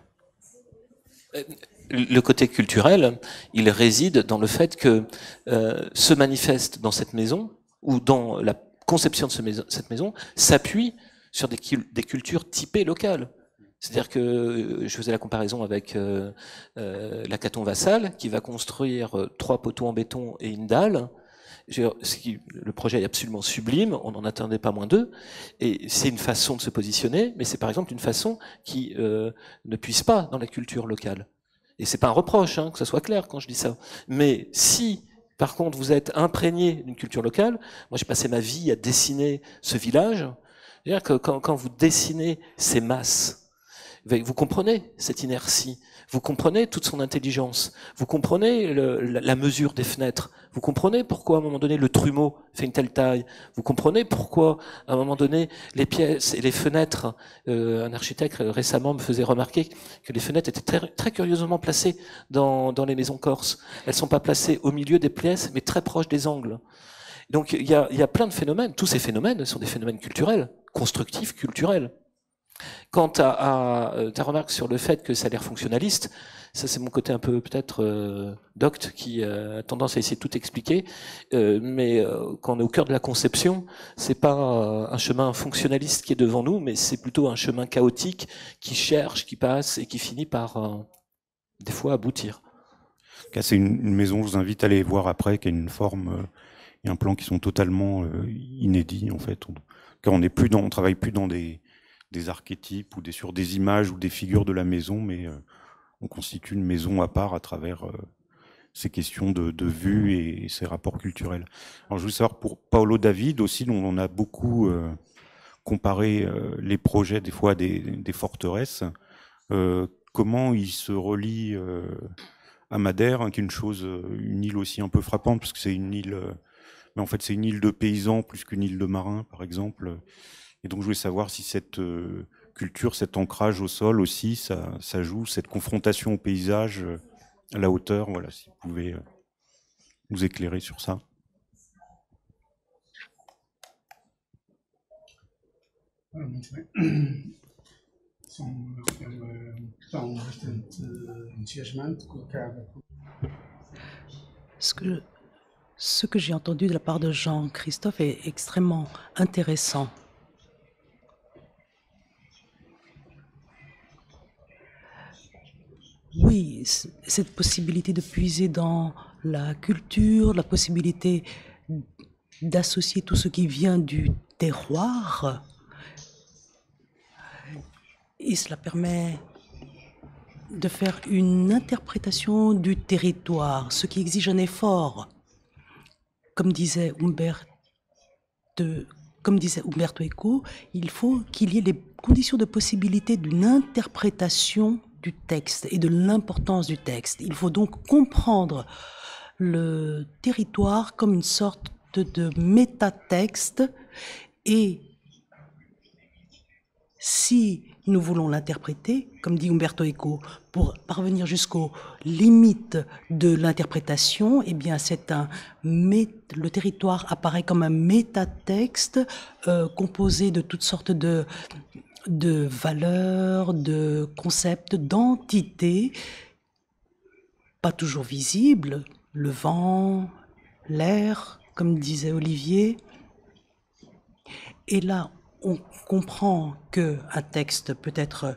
Le côté culturel, il réside dans le fait que se manifeste dans cette maison, ou dans la conception de cette maison, s'appuie sur des cultures typées locales. C'est-à-dire que je faisais la comparaison avec la Caton Vassal, qui va construire 3 poteaux en béton et une dalle. Le projet est absolument sublime, on n'en attendait pas moins d'eux, et c'est une façon de se positionner, mais c'est par exemple une façon qui ne puise pas dans la culture locale. Et c'est pas un reproche, hein, que ça soit clair quand je dis ça. Mais si, par contre, vous êtes imprégné d'une culture locale, moi j'ai passé ma vie à dessiner ce village, c'est-à-dire que quand vous dessinez ces masses, vous comprenez cette inertie, vous comprenez toute son intelligence, vous comprenez la mesure des fenêtres, vous comprenez pourquoi à un moment donné le trumeau fait une telle taille, vous comprenez pourquoi à un moment donné les pièces et les fenêtres, un architecte récemment me faisait remarquer que les fenêtres étaient très, très curieusement placées dans les maisons corses. Elles sont pas placées au milieu des pièces, mais très proches des angles. Donc il y a plein de phénomènes, tous ces phénomènes sont des phénomènes culturels, constructifs, culturels. Quant à ta remarque sur le fait que ça a l'air fonctionnaliste, ça c'est mon côté un peu peut-être docte qui a tendance à essayer de tout expliquer, mais quand on est au cœur de la conception, c'est pas un chemin fonctionnaliste qui est devant nous, mais c'est plutôt un chemin chaotique qui cherche, qui passe et qui finit par des fois aboutir. C'est une maison, je vous invite à aller voir après, qui a une forme et un plan qui sont totalement inédits en fait. Car on travaille plus dans des archétypes ou sur des images ou des figures de la maison, mais on constitue une maison à part à travers ces questions de vue et ces rapports culturels. Alors je voulais savoir pour Paolo David aussi, dont on a beaucoup comparé les projets des fois des forteresses, comment il se relie à Madère, hein, qui est une île aussi un peu frappante, parce que c'est une île, mais en fait c'est une île de paysans plus qu'une île de marins par exemple. Et donc je voulais savoir si cette culture, cet ancrage au sol aussi, ça joue, cette confrontation au paysage, à la hauteur, voilà, si vous pouvez nous éclairer sur ça. Muito bem. Uma questão bastante entusiasmante colocada. Ce que j'ai entendu de la part de Jean-Christophe est extrêmement intéressant. Oui, cette possibilité de puiser dans la culture, la possibilité d'associer tout ce qui vient du terroir, et cela permet de faire une interprétation du territoire, ce qui exige un effort. Comme disait Umberto Eco, il faut qu'il y ait les conditions de possibilité d'une interprétation du texte et de l'importance du texte. Il faut donc comprendre le territoire comme une sorte de métatexte, et si nous voulons l'interpréter, comme dit Umberto Eco, pour parvenir jusqu'aux limites de l'interprétation, eh bien le territoire apparaît comme un métatexte composé de toutes sortes de valeurs, de concepts, d'entités, pas toujours visibles, le vent, l'air, comme disait Olivier. Et là, on comprend qu'un texte peut être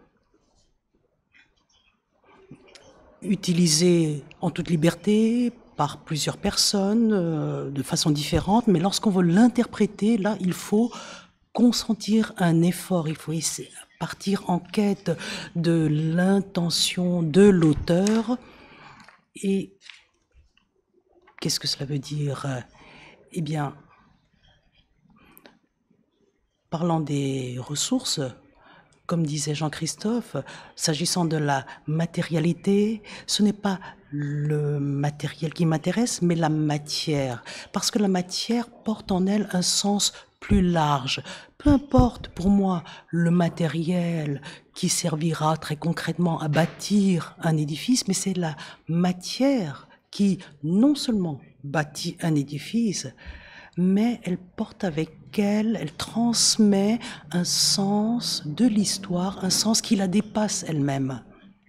utilisé en toute liberté par plusieurs personnes de façon différente, mais lorsqu'on veut l'interpréter, là, il faut consentir un effort, il faut partir en quête de l'intention de l'auteur. Et qu'est-ce que cela veut dire? Eh bien, parlant des ressources, comme disait Jean-Christophe, s'agissant de la matérialité, ce n'est pas le matériel qui m'intéresse, mais la matière. Parce que la matière porte en elle un sens plus large. Peu importe pour moi le matériel qui servira très concrètement à bâtir un édifice, mais c'est la matière qui non seulement bâtit un édifice, mais elle porte avec elle, elle transmet un sens de l'histoire, un sens qui la dépasse elle-même.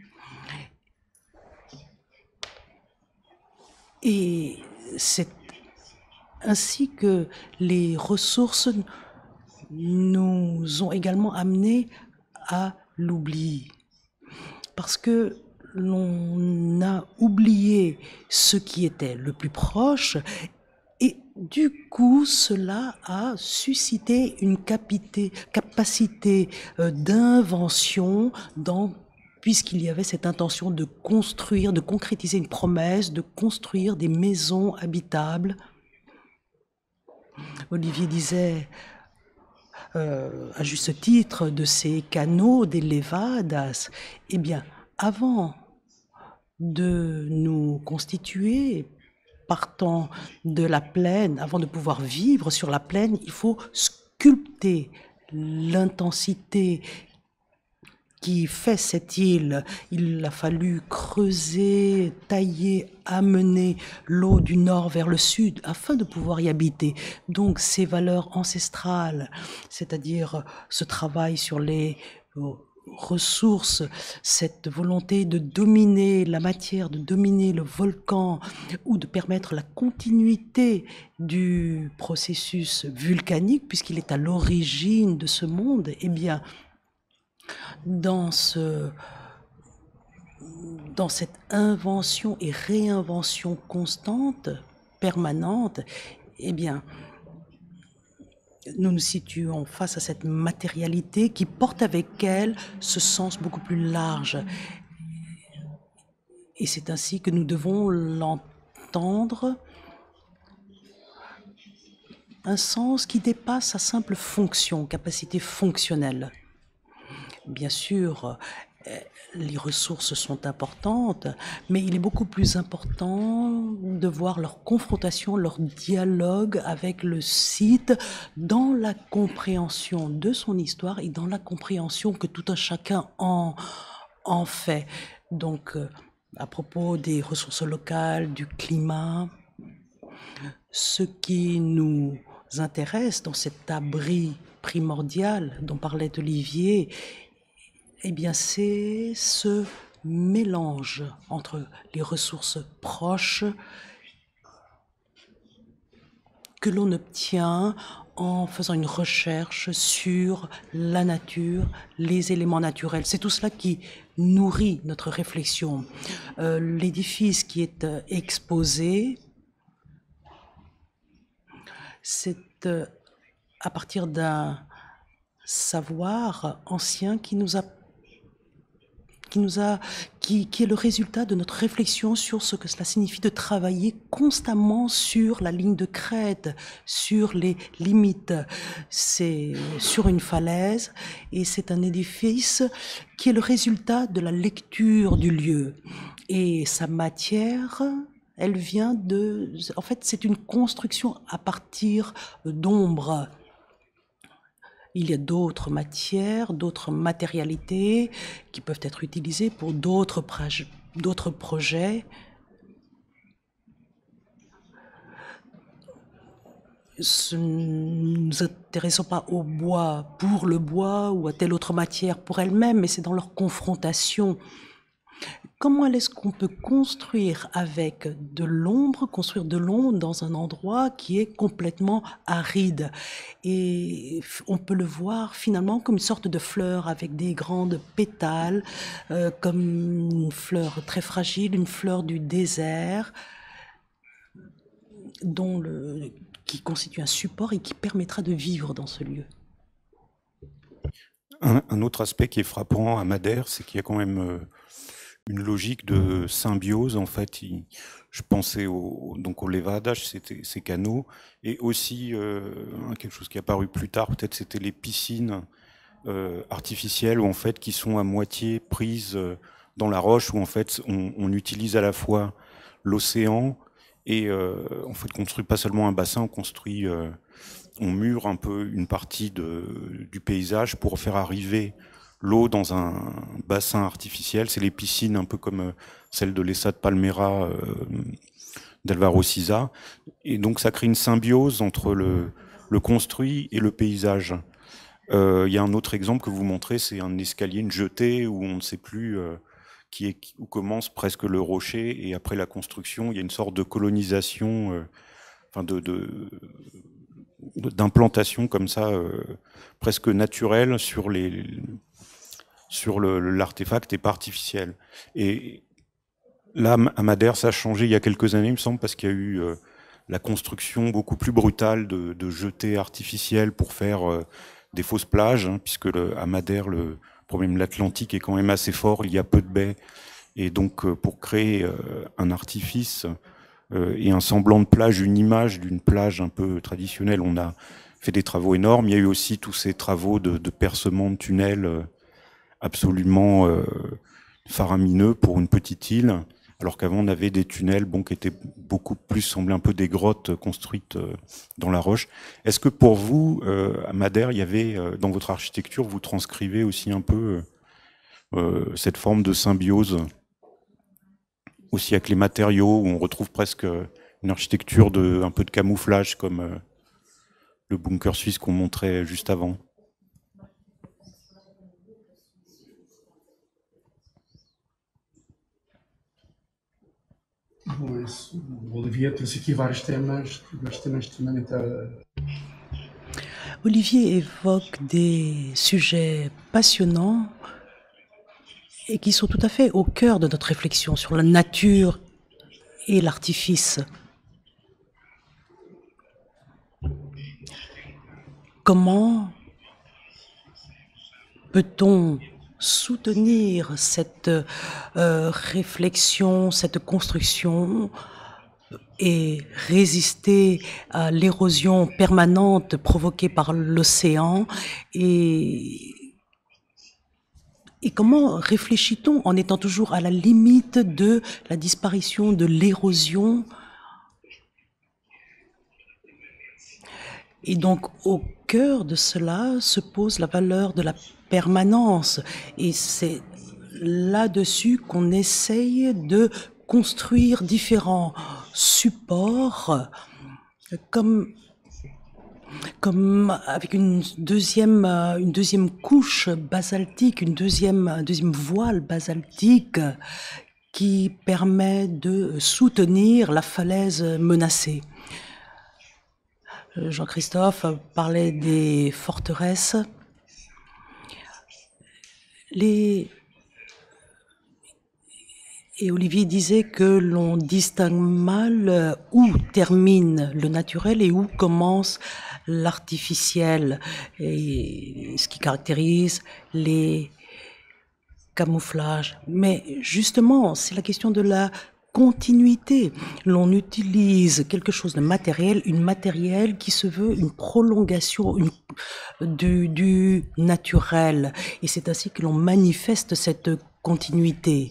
Et c'est ainsi que les ressources nous ont également amenés à l'oubli, parce que l'on a oublié ce qui était le plus proche, et du coup, cela a suscité une capacité d'invention puisqu'il y avait cette intention de construire, de concrétiser une promesse, de construire des maisons habitables. Olivier disait, à juste titre, de ces canaux, des levadas. Eh bien, avant de nous constituer, partant de la plaine, avant de pouvoir vivre sur la plaine, il faut sculpter l'intensité qui fait cette île. Il a fallu creuser, tailler, amener l'eau du nord vers le sud afin de pouvoir y habiter. Donc ces valeurs ancestrales, c'est-à-dire ce travail sur les ressources, cette volonté de dominer la matière, de dominer le volcan ou de permettre la continuité du processus volcanique puisqu'il est à l'origine de ce monde, eh bien, dans cette invention et réinvention constante, permanente, eh bien, nous nous situons face à cette matérialité qui porte avec elle ce sens beaucoup plus large. Et c'est ainsi que nous devons l'entendre, un sens qui dépasse sa simple fonction, capacité fonctionnelle. Bien sûr, les ressources sont importantes, mais il est beaucoup plus important de voir leur confrontation, leur dialogue avec le site dans la compréhension de son histoire et dans la compréhension que tout un chacun en fait. Donc, à propos des ressources locales, du climat, ce qui nous intéresse dans cet abri primordial dont parlait Olivier, eh bien, c'est ce mélange entre les ressources proches que l'on obtient en faisant une recherche sur la nature, les éléments naturels. C'est tout cela qui nourrit notre réflexion. L'édifice qui est exposé, c'est à partir d'un savoir ancien qui est le résultat de notre réflexion sur ce que cela signifie de travailler constamment sur la ligne de crête, sur les limites. C'est sur une falaise et c'est un édifice qui est le résultat de la lecture du lieu. Et sa matière, elle vient en fait, c'est une construction à partir d'ombres. Il y a d'autres matières, d'autres matérialités qui peuvent être utilisées pour d'autres projets. Ne nous intéressons pas au bois pour le bois ou à telle autre matière pour elle-même, mais c'est dans leur confrontation. Comment est-ce qu'on peut construire avec de l'ombre, construire de l'ombre dans un endroit qui est complètement aride? Et on peut le voir finalement comme une sorte de fleur avec des grandes pétales, comme une fleur très fragile, une fleur du désert, qui constitue un support et qui permettra de vivre dans ce lieu. Un autre aspect qui est frappant à Madère, c'est qu'il y a quand même une logique de symbiose, en fait. Je pensais au levadas, c'était ces canaux, et aussi quelque chose qui est apparu plus tard, peut-être c'était les piscines artificielles, où en fait, qui sont à moitié prises dans la roche, où en fait, on utilise à la fois l'océan et en fait, construit pas seulement un bassin, on mure un peu une partie du paysage pour faire arriver l'eau dans un bassin artificiel. C'est les piscines un peu comme celle de l'Essa de Palmera d'Alvaro Siza. Et donc ça crée une symbiose entre le construit et le paysage. Il y a un autre exemple que vous montrez, c'est un escalier, une jetée où on ne sait plus où commence presque le rocher, et après la construction, il y a une sorte de colonisation, d'implantation comme ça, presque naturelle sur sur l'artefact et pas artificiel. Et là, à Madère, ça a changé il y a quelques années, il me semble, parce qu'il y a eu la construction beaucoup plus brutale de jetées artificielles pour faire des fausses plages, hein, puisque à Madère, le problème de l'Atlantique est quand même assez fort, il y a peu de baies. Et donc, pour créer un artifice et un semblant de plage, une image d'une plage un peu traditionnelle, on a fait des travaux énormes. Il y a eu aussi tous ces travaux de percement de tunnels absolument faramineux pour une petite île, alors qu'avant on avait des tunnels qui étaient beaucoup plus, semblaient un peu des grottes construites dans la roche. Est-ce que pour vous, à Madère, il y avait, dans votre architecture, vous transcrivez aussi un peu cette forme de symbiose, aussi avec les matériaux, où on retrouve presque une architecture un peu de camouflage, comme le bunker suisse qu'on montrait juste avant? Bom, isso, o Olivier trouxe aqui vários temas extremamente. Olivier évoque des sujets passionnants et qui sont tout à fait au cœur de notre réflexion sur la nature et l'artifice. Comment peut-on soutenir cette réflexion, cette construction et résister à l'érosion permanente provoquée par l'océan et comment réfléchit-on en étant toujours à la limite de la disparition, de l'érosion? Et donc, au cœur de cela se pose la valeur de la permanence. Et c'est là-dessus qu'on essaye de construire différents supports, comme avec une deuxième couche basaltique, un deuxième voile basaltique qui permet de soutenir la falaise menacée. Jean-Christophe parlait des forteresses. Et Olivier disait que l'on distingue mal où termine le naturel et où commence l'artificiel, et ce qui caractérise les camouflages. Mais justement, c'est la question de la continuité. L'on utilise quelque chose de matériel, une matériel qui se veut une prolongation du naturel. Et c'est ainsi que l'on manifeste cette continuité.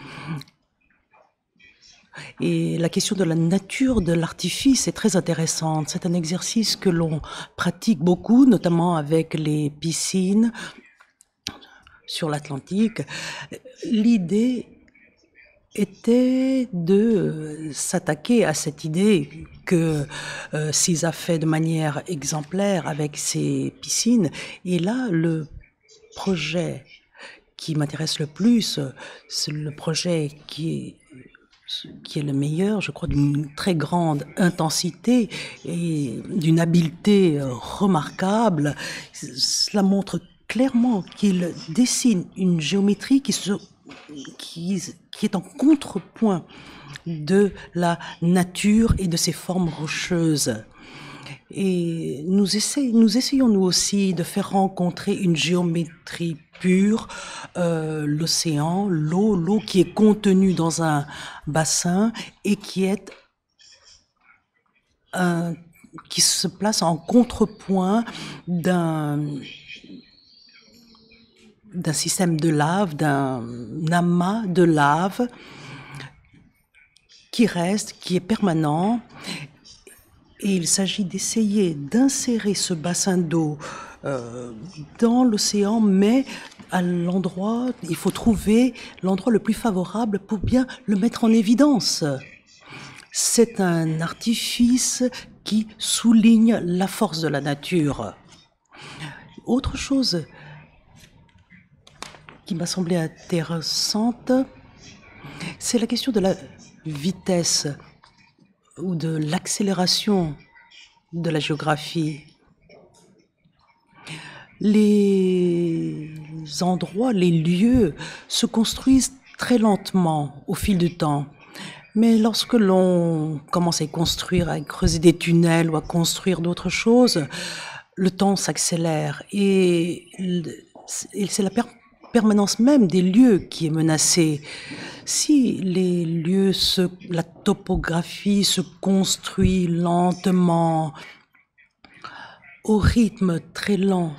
Et la question de la nature de l'artifice est très intéressante. C'est un exercice que l'on pratique beaucoup, notamment avec les piscines sur l'Atlantique. L'idée était de s'attaquer à cette idée que CISA fait de manière exemplaire avec ses piscines. Et là, le projet qui m'intéresse le plus, c'est le projet qui est le meilleur, je crois, d'une très grande intensité et d'une habileté remarquable. Cela montre clairement qu'il dessine une géométrie qui est en contrepoint de la nature et de ses formes rocheuses. Et nous essayons nous aussi de faire rencontrer une géométrie pure, l'océan, l'eau qui est contenue dans un bassin et qui se place en contrepoint d'un système de lave, d'un amas de lave qui est permanent. Et il s'agit d'essayer d'insérer ce bassin d'eau dans l'océan, mais il faut trouver l'endroit le plus favorable pour bien le mettre en évidence. C'est un artifice qui souligne la force de la nature. Autre chose qui m'a semblé intéressante, c'est la question de la vitesse ou de l'accélération de la géographie. les endroits, les lieux se construisent très lentement au fil du temps. Mais lorsque l'on commence à y construire, à creuser des tunnels ou à construire d'autres choses, le temps s'accélère et c'est la permanence même des lieux qui est menacée. Si les lieux, la topographie se construit lentement, au rythme très lent,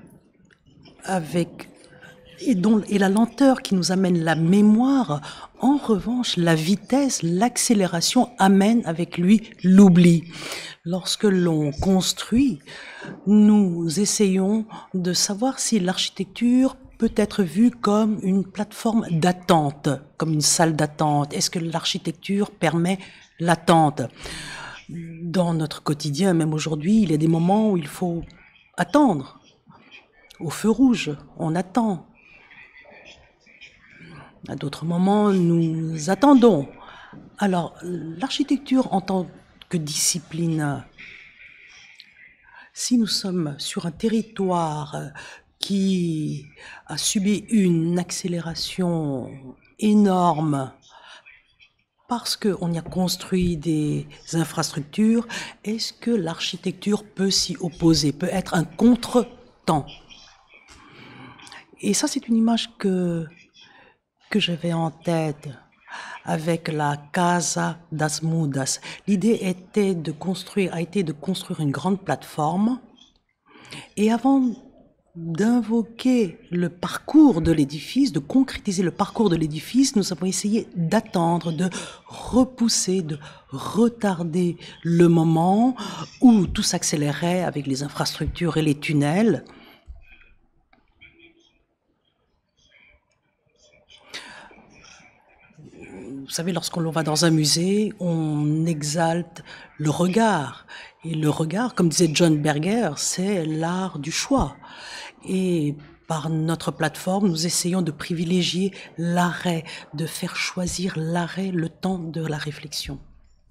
et la lenteur qui nous amène la mémoire, en revanche, la vitesse, l'accélération amène avec lui l'oubli. Lorsque l'on construit, nous essayons de savoir si l'architecture peut être vue comme une plateforme d'attente, comme une salle d'attente. Est-ce que l'architecture permet l'attente? Dans notre quotidien, même aujourd'hui, il y a des moments où il faut attendre. Au feu rouge, on attend. À d'autres moments, nous attendons. Alors, l'architecture en tant que discipline, si nous sommes sur un territoire qui a subi une accélération énorme parce qu'on y a construit des infrastructures, est-ce que l'architecture peut s'y opposer, peut être un contre-temps? Et ça, c'est une image que j'avais en tête avec la Casa das Mudas. L'idée a été de construire une grande plateforme. Et avant d'invoquer le parcours de l'édifice, de concrétiser le parcours de l'édifice, nous avons essayé d'attendre, de repousser, de retarder le moment où tout s'accélérait avec les infrastructures et les tunnels. Vous savez, lorsqu'on va dans un musée, on exalte le regard. Et le regard, comme disait John Berger, c'est l'art du choix. Et par notre plateforme, nous essayons de privilégier l'arrêt, de faire choisir l'arrêt, le temps de la réflexion.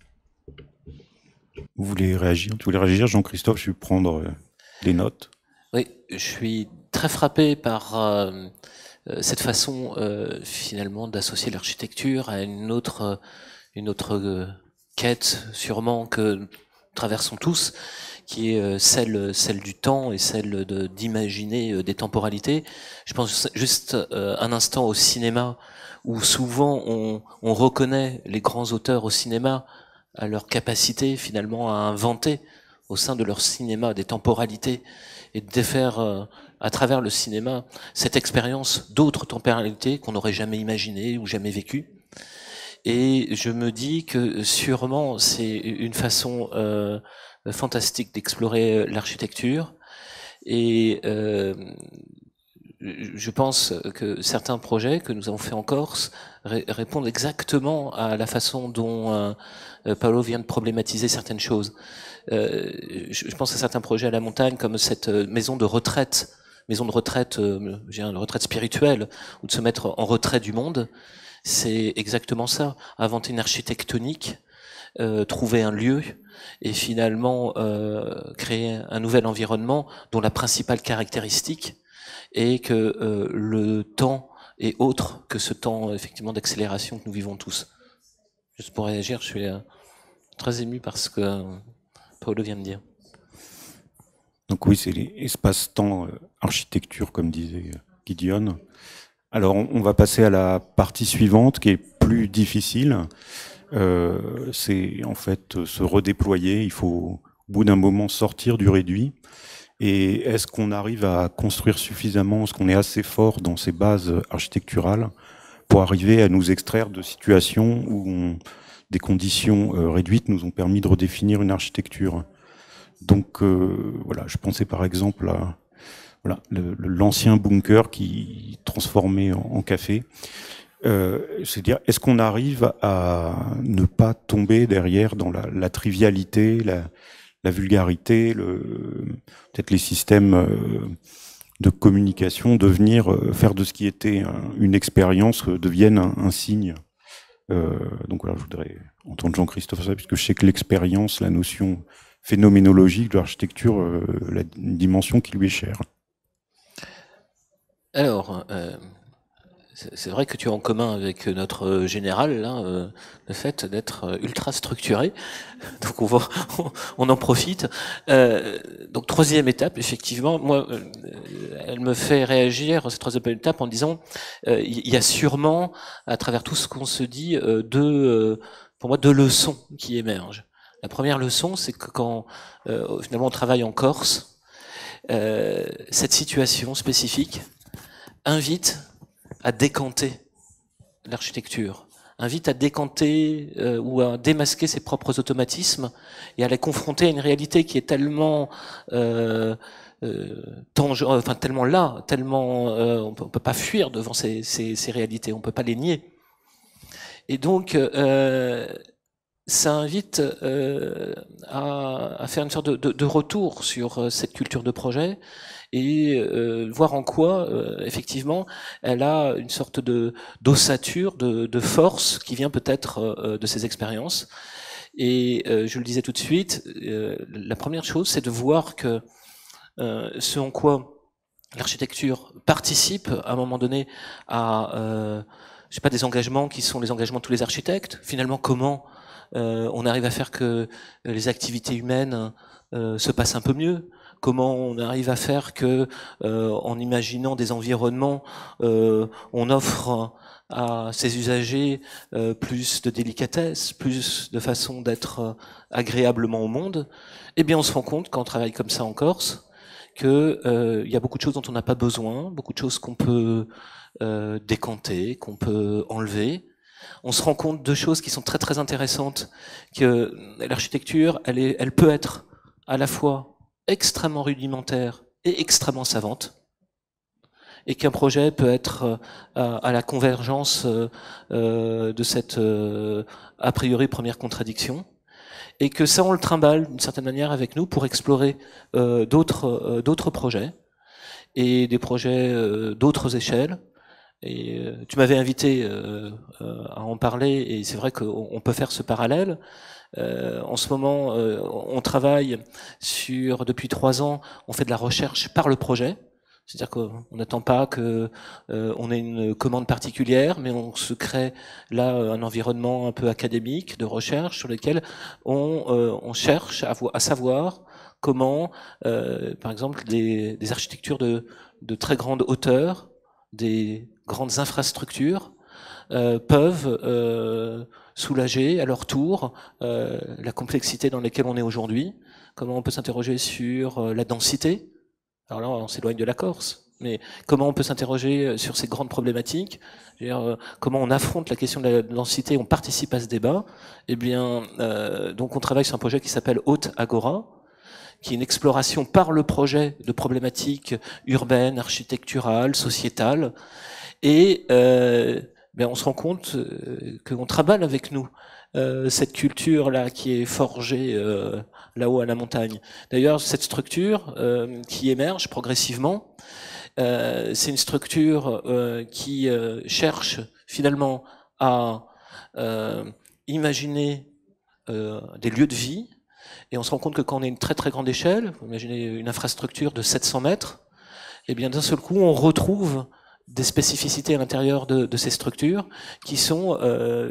Vous voulez réagir? Tu voulais réagir, Jean-Christophe? Je vais prendre des notes. Oui, je suis très frappé par cette façon finalement d'associer l'architecture à une autre quête sûrement que nous traversons tous, qui est celle du temps et celle d'imaginer des temporalités. Je pense juste un instant au cinéma, où souvent on reconnaît les grands auteurs au cinéma à leur capacité finalement à inventer au sein de leur cinéma des temporalités et de faire à travers le cinéma cette expérience d'autres temporalités qu'on n'aurait jamais imaginées ou jamais vécues. Et je me dis que sûrement c'est une façon fantastique d'explorer l'architecture. Et je pense que certains projets que nous avons fait en Corse répondent exactement à la façon dont Paolo vient de problématiser certaines choses. Je pense à certains projets à la montagne, comme cette maison de retraite, une retraite spirituelle, ou de se mettre en retrait du monde. C'est exactement ça, inventer une architectonique, trouver un lieu et finalement créer un nouvel environnement dont la principale caractéristique est que le temps est autre que ce temps effectivement d'accélération que nous vivons tous. Juste pour réagir, je suis très ému par ce que Paolo vient de dire. Donc oui, c'est l'espace-temps architecture, comme disait Gideon. Alors on va passer à la partie suivante qui est plus difficile. C'est en fait se redéployer. Il faut au bout d'un moment sortir du réduit. Et est-ce qu'on arrive à construire suffisamment, est-ce qu'on est assez fort dans ces bases architecturales pour arriver à nous extraire de situations où des conditions réduites nous ont permis de redéfinir une architecture. Donc voilà, je pensais par exemple à l'ancien bunker qui transformé en café. C'est-à-dire, est-ce qu'on arrive à ne pas tomber derrière dans la trivialité, la vulgarité, peut-être les systèmes de communication, faire de ce qui était une expérience devienne un signe. Donc voilà, je voudrais entendre Jean-Christophe ça, puisque je sais que l'expérience, la notion phénoménologique de l'architecture, une dimension qui lui est chère. Alors, c'est vrai que tu as en commun avec notre général là, le fait d'être ultra structuré. Donc on en profite. Donc troisième étape, effectivement, moi, elle me fait réagir cette troisième étape en disant, il y a sûrement, à travers tout ce qu'on se dit, pour moi, deux leçons qui émergent. La première leçon, c'est que quand finalement on travaille en Corse, cette situation spécifique invite à décanter l'architecture, invite à décanter ou à démasquer ses propres automatismes et à les confronter à une réalité qui est tellement tellement là, tellement on peut pas fuir devant ces réalités, on peut pas les nier. Et donc ça invite à faire une sorte de retour sur cette culture de projet et voir en quoi, effectivement, elle a une sorte d'ossature, de force qui vient peut-être de ses expériences. Et je le disais tout de suite, la première chose, c'est de voir que ce en quoi l'architecture participe à un moment donné à je sais pas, des engagements qui sont les engagements de tous les architectes. Finalement, comment on arrive à faire que les activités humaines se passent un peu mieux. Comment on arrive à faire que, en imaginant des environnements, on offre à ses usagers plus de délicatesse, plus de façon d'être agréablement au monde. Eh bien, on se rend compte quand on travaille comme ça en Corse que il y a beaucoup de choses dont on n'a pas besoin, beaucoup de choses qu'on peut décanter, qu'on peut enlever. On se rend compte de choses qui sont très très intéressantes, que l'architecture, elle peut être à la fois extrêmement rudimentaire et extrêmement savante, et qu'un projet peut être à la convergence de cette a priori première contradiction, et que ça on le trimballe d'une certaine manière avec nous pour explorer d'autres projets, et des projets d'autres échelles. Et tu m'avais invité à en parler, et c'est vrai qu'on peut faire ce parallèle. En ce moment, on travaille depuis 3 ans, on fait de la recherche par le projet. C'est-à-dire qu'on n'attend pas que on ait une commande particulière, mais on se crée là un environnement un peu académique de recherche sur lequel on cherche à savoir comment, par exemple, des architectures de très grande hauteur, des grandes infrastructures peuvent soulager à leur tour la complexité dans laquelle on est aujourd'hui. Comment on peut s'interroger sur la densité. Alors là, on s'éloigne de la Corse, mais comment on peut s'interroger sur ces grandes problématiques. Je veux dire, comment on affronte la question de la densité, on participe à ce débat. Eh bien, donc on travaille sur un projet qui s'appelle Haute Agora, qui est une exploration par le projet de problématiques urbaines, architecturales, sociétales, et on se rend compte qu'on travaille avec nous cette culture-là qui est forgée là-haut à la montagne. D'ailleurs, cette structure qui émerge progressivement, c'est une structure qui cherche finalement à imaginer des lieux de vie. Et on se rend compte que quand on est une très très grande échelle, vous imaginez une infrastructure de 700 mètres, et bien d'un seul coup on retrouve des spécificités à l'intérieur de ces structures qui sont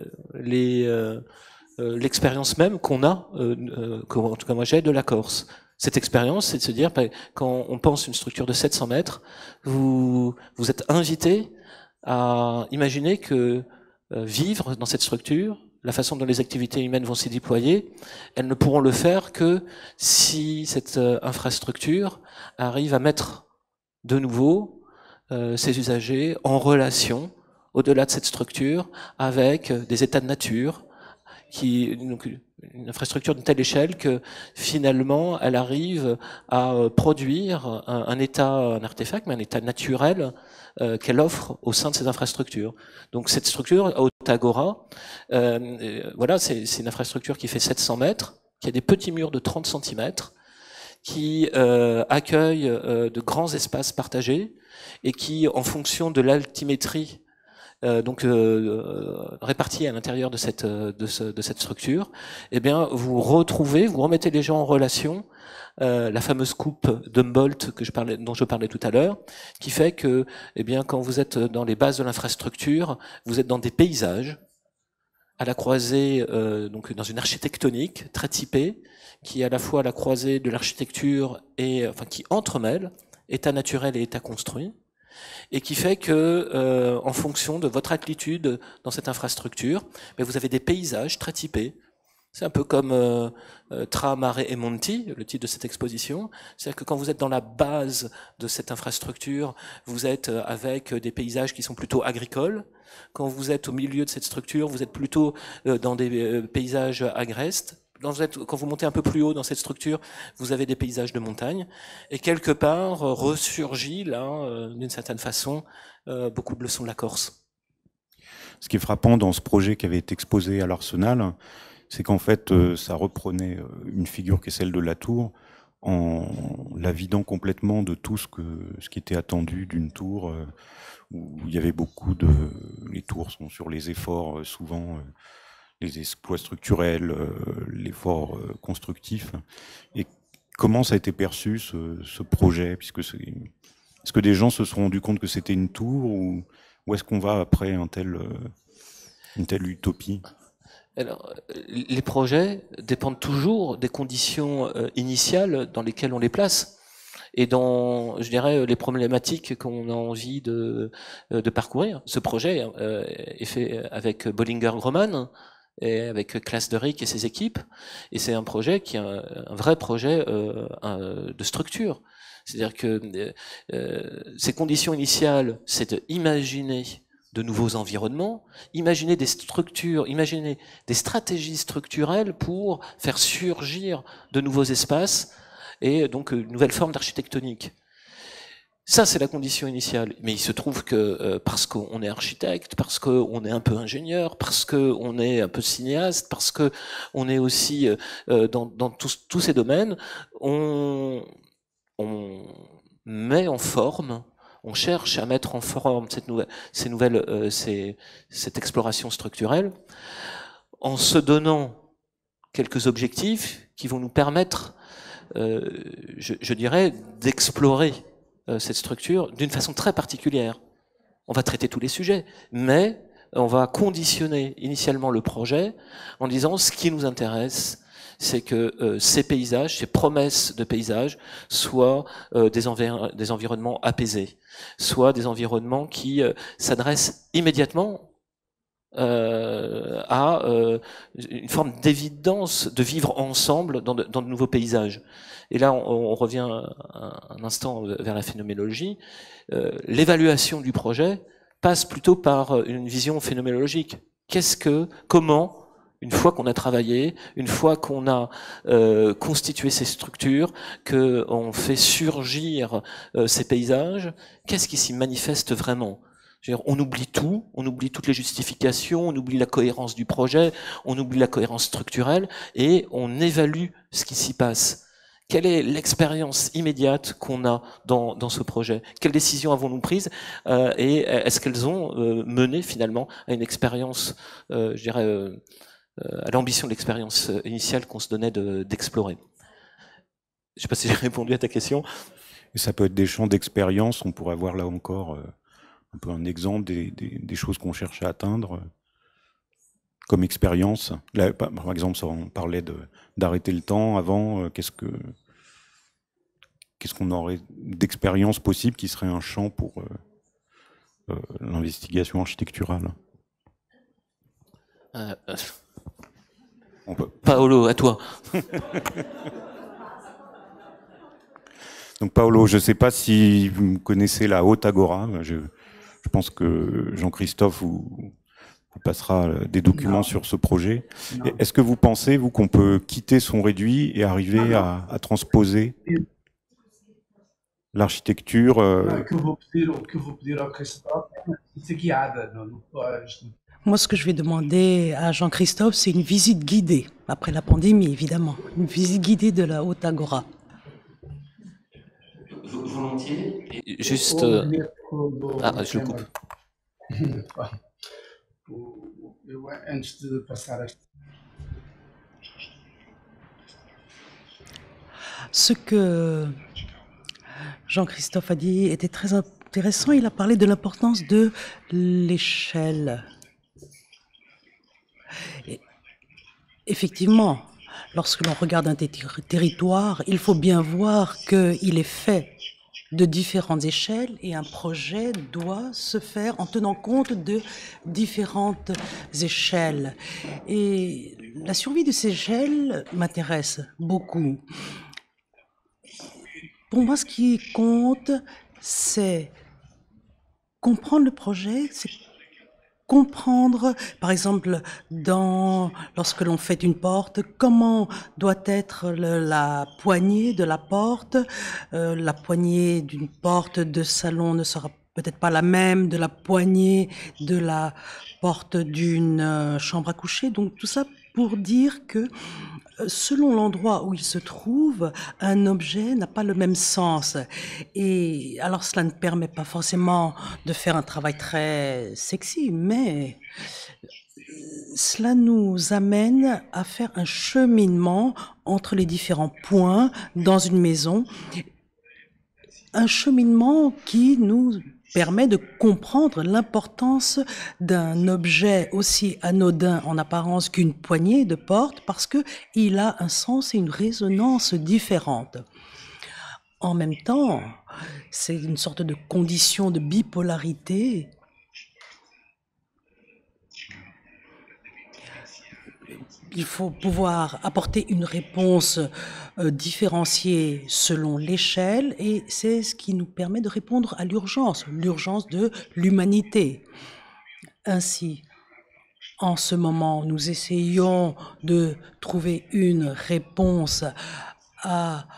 l'expérience même qu'on a, en tout cas moi j'ai, de la Corse. Cette expérience, c'est de se dire, quand on pense une structure de 700 mètres, vous êtes invité à imaginer que vivre dans cette structure, la façon dont les activités humaines vont s'y déployer, elles ne pourront le faire que si cette infrastructure arrive à mettre de nouveau ces usagers en relation, au-delà de cette structure, avec des états de nature, donc une infrastructure d'une telle échelle que finalement elle arrive à produire un artefact, mais un état naturel qu'elle offre au sein de ces infrastructures. Donc cette structure, Haute Agora, voilà, c'est une infrastructure qui fait 700 mètres, qui a des petits murs de 30 cm, qui accueille de grands espaces partagés et qui, en fonction de l'altimétrie répartis à l'intérieur de cette structure, eh bien, vous remettez les gens en relation. La fameuse coupe d'Humboldt dont je parlais tout à l'heure, qui fait que, eh bien, quand vous êtes dans les bases de l'infrastructure, vous êtes dans des paysages à la croisée, donc dans une architectonique très typée, qui est à la fois à la croisée de l'architecture qui entremêle état naturel et état construit, et qui fait que, en fonction de votre attitude dans cette infrastructure, vous avez des paysages très typés. C'est un peu comme Tra, Mare et Monti, le titre de cette exposition. C'est-à-dire que quand vous êtes dans la base de cette infrastructure, vous êtes avec des paysages qui sont plutôt agricoles. Quand vous êtes au milieu de cette structure, vous êtes plutôt dans des paysages agrestes. Quand vous montez un peu plus haut dans cette structure, vous avez des paysages de montagne. Et quelque part, ressurgit là, d'une certaine façon, beaucoup de leçons de la Corse. Ce qui est frappant dans ce projet qui avait été exposé à l'Arsenal, c'est qu'en fait, ça reprenait une figure qui est celle de la tour, en la vidant complètement de tout ce qui était attendu d'une tour, où il y avait beaucoup de... Les tours sont sur les efforts, souvent les exploits structurels, l'effort constructif. Et comment ça a été perçu, ce projet, puisque est-ce que des gens se sont rendus compte que c'était une tour, ou est-ce qu'on va après une telle utopie? Alors, les projets dépendent toujours des conditions initiales dans lesquelles on les place et dans, je dirais, les problématiques qu'on a envie de parcourir. Ce projet est fait avec Bollinger Groman et avec Klaas de Rick et ses équipes, et c'est un projet qui est un vrai projet de structure. C'est-à-dire que ces conditions initiales, c'est d'imaginer de nouveaux environnements, imaginer des structures, imaginer des stratégies structurelles pour faire surgir de nouveaux espaces et donc une nouvelle forme d'architectonique. Ça, c'est la condition initiale. Mais il se trouve que parce qu'on est architecte, parce qu'on est un peu ingénieur, parce qu'on est un peu cinéaste, parce qu'on est aussi dans tous ces domaines, on met en forme, on cherche à mettre en forme cette exploration structurelle en se donnant quelques objectifs qui vont nous permettre, je dirais, d'explorer cette structure d'une façon très particulière. On va traiter tous les sujets, mais on va conditionner initialement le projet en disant ce qui nous intéresse, c'est que ces paysages, ces promesses de paysages, soient des environnements apaisés, soient des environnements qui s'adressent immédiatement à une forme d'évidence de vivre ensemble dans de nouveaux paysages. Et là, on revient un instant vers la phénoménologie. L'évaluation du projet passe plutôt par une vision phénoménologique. Comment, une fois qu'on a travaillé, une fois qu'on a constitué ces structures, qu'on fait surgir ces paysages, qu'est-ce qui s'y manifeste vraiment? On oublie tout, on oublie toutes les justifications, on oublie la cohérence du projet, on oublie la cohérence structurelle, et on évalue ce qui s'y passe. Quelle est l'expérience immédiate qu'on a dans ce projet? Quelles décisions avons-nous prises et est-ce qu'elles ont mené finalement à une expérience, je dirais, à l'ambition de l'expérience initiale qu'on se donnait d'explorer? Je ne sais pas si j'ai répondu à ta question. Et ça peut être des champs d'expérience, on pourrait voir là encore un peu un exemple des choses qu'on cherche à atteindre comme expérience. Là, par exemple, on parlait d'arrêter le temps avant. Qu'est-ce qu'on aurait d'expérience possible qui serait un champ pour l'investigation architecturale? Paolo, à toi. Donc Paolo, je ne sais pas si vous connaissez la Haute Agora. Je pense que Jean-Christophe vous passera des documents sur ce projet. Est-ce que vous pensez, vous, qu'on peut quitter son réduit et arriver à transposer l'architecture Moi, ce que je vais demander à Jean-Christophe, c'est une visite guidée, après la pandémie, évidemment. Une visite guidée de la Haute Agora. Volontiers. Juste... je le coupe. eu antes de passar esta. Ce que Jean-Christophe a dit était très intéressant. Il a parlé de l'importance de l'échelle. Effectivement, lorsque l'on regarde un territoire, il faut bien voir qu'il est fait de différentes échelles et un projet doit se faire en tenant compte de différentes échelles. Et la survie de ces échelles m'intéresse beaucoup. Pour moi, ce qui compte, c'est comprendre le projet, c'est comprendre, par exemple, lorsque l'on fait une porte, comment doit être la poignée de la porte. La poignée d'une porte de salon ne sera peut-être pas la même de la poignée de la porte d'une chambre à coucher. Donc tout ça pour dire que selon l'endroit où il se trouve, un objet n'a pas le même sens. Et alors cela ne permet pas forcément de faire un travail très sexy, mais cela nous amène à faire un cheminement entre les différents points dans une maison. Un cheminement qui nous permet de comprendre l'importance d'un objet aussi anodin en apparence qu'une poignée de porte parce qu'il a un sens et une résonance différente. En même temps, c'est une sorte de condition de bipolarité. Il faut pouvoir apporter une réponse différenciée selon l'échelle et c'est ce qui nous permet de répondre à l'urgence de l'humanité. Ainsi, en ce moment, nous essayons de trouver une réponse à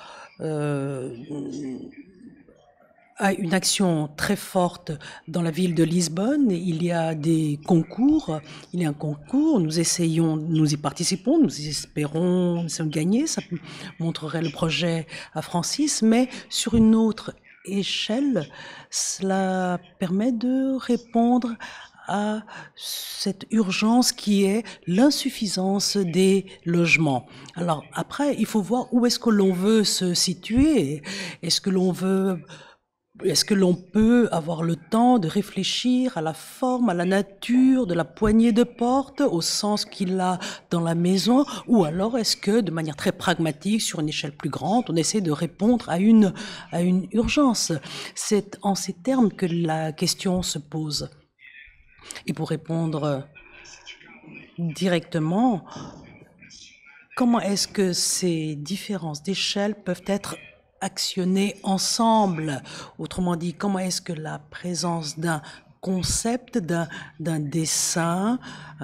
une action très forte dans la ville de Lisbonne. Il y a des concours, il y a un concours, nous y participons, nous espérons gagner, ça montrerait le projet à Francis, mais sur une autre échelle, cela permet de répondre à cette urgence qui est l'insuffisance des logements. Alors après, il faut voir où est-ce que l'on veut se situer. Est-ce que l'on peut avoir le temps de réfléchir à la forme, à la nature de la poignée de porte, au sens qu'il a dans la maison, ou alors est-ce que, de manière très pragmatique, sur une échelle plus grande, on essaie de répondre à une urgence? C'est en ces termes que la question se pose. Et pour répondre directement, comment est-ce que ces différences d'échelle peuvent être actionner ensemble? Autrement dit, comment est-ce que la présence d'un concept, d'un dessin,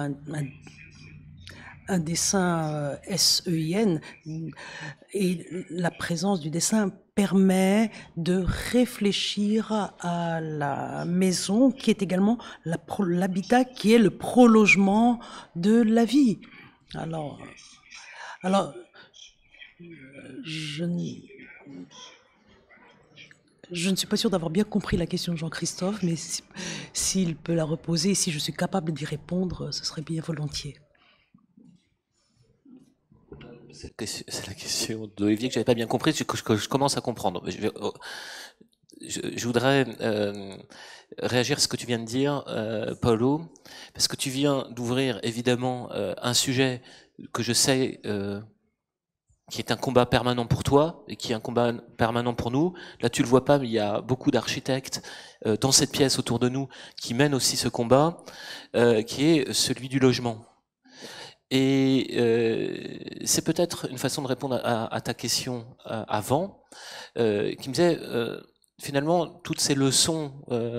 un dessin SEIN, et la présence du dessin permet de réfléchir à la maison qui est également l'habitat qui est le prolongement de la vie. Alors je ne suis pas sûre d'avoir bien compris la question de Jean-Christophe, mais s'il peut la reposer, si je suis capable d'y répondre, ce serait bien volontiers. C'est la question d'Olivier que j'avais pas bien compris, que je commence à comprendre. Je voudrais réagir à ce que tu viens de dire, Paulo, parce que tu viens d'ouvrir évidemment un sujet que je sais qui est un combat permanent pour toi et qui est un combat permanent pour nous. Là, tu le vois pas, mais il y a beaucoup d'architectes dans cette pièce autour de nous qui mènent aussi ce combat, qui est celui du logement. Et c'est peut-être une façon de répondre à ta question avant, qui me disait finalement toutes ces leçons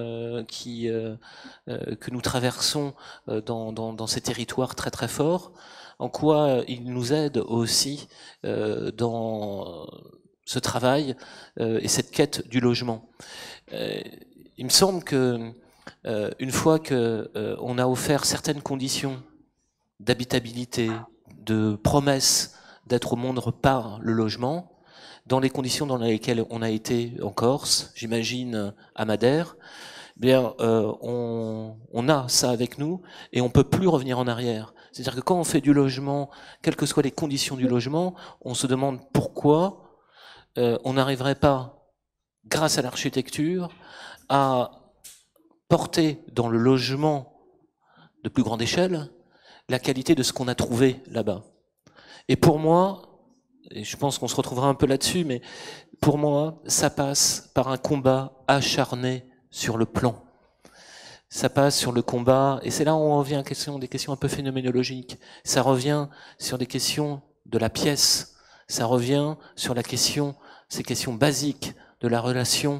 que nous traversons dans ces territoires très très forts, en quoi ils nous aident aussi dans ce travail et cette quête du logement. Il me semble que une fois que on a offert certaines conditions d'habitabilité, de promesse d'être au monde par le logement, dans les conditions dans lesquelles on a été en Corse, j'imagine à Madère, bien, on a ça avec nous et on peut plus revenir en arrière. C'est-à-dire que quand on fait du logement, quelles que soient les conditions du logement, on se demande pourquoi on n'arriverait pas, grâce à l'architecture, à porter dans le logement de plus grande échelle la qualité de ce qu'on a trouvé là-bas. Et pour moi, et je pense qu'on se retrouvera un peu là-dessus, mais pour moi, ça passe par un combat acharné sur le plan. Ça passe sur le combat, et c'est là où on revient à des questions un peu phénoménologiques. Ça revient sur des questions de la pièce. Ça revient sur ces questions basiques de la relation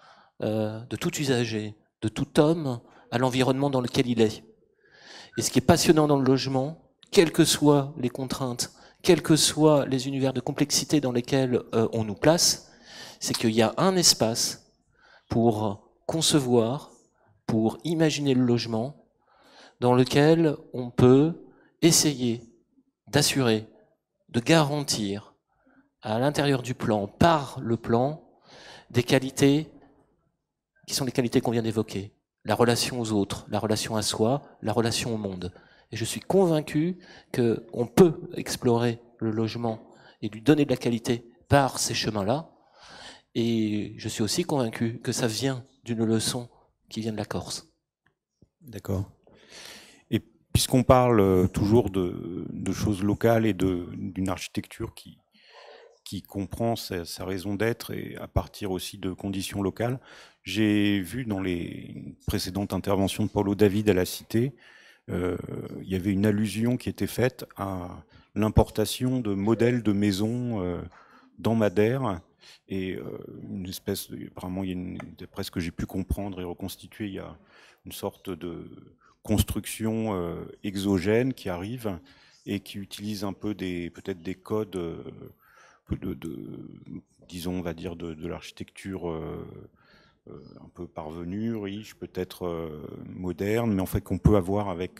de tout usager, de tout homme à l'environnement dans lequel il est. Et ce qui est passionnant dans le logement, quelles que soient les contraintes, quels que soient les univers de complexité dans lesquels on nous place, c'est qu'il y a un espace pour concevoir, pour imaginer le logement, dans lequel on peut essayer d'assurer, de garantir à l'intérieur du plan, par le plan, des qualités qui sont les qualités qu'on vient d'évoquer. La relation aux autres, la relation à soi, la relation au monde. Et je suis convaincu qu'on peut explorer le logement et lui donner de la qualité par ces chemins-là. Et je suis aussi convaincu que ça vient d'une leçon qui vient de la Corse. D'accord. Et puisqu'on parle toujours de choses locales et d'une architecture qui comprend sa raison d'être et à partir aussi de conditions locales, j'ai vu dans les précédentes interventions de Paulo David à la Cité, il y avait une allusion qui était faite à l'importation de modèles de maisons dans Madère et une espèce apparemment d'après ce que j'ai pu comprendre et reconstituer, il y a une sorte de construction exogène qui arrive et qui utilise un peu peut-être des codes disons, on va dire, de l'architecture un peu parvenue, riche, peut-être moderne, mais en fait qu'on peut avoir avec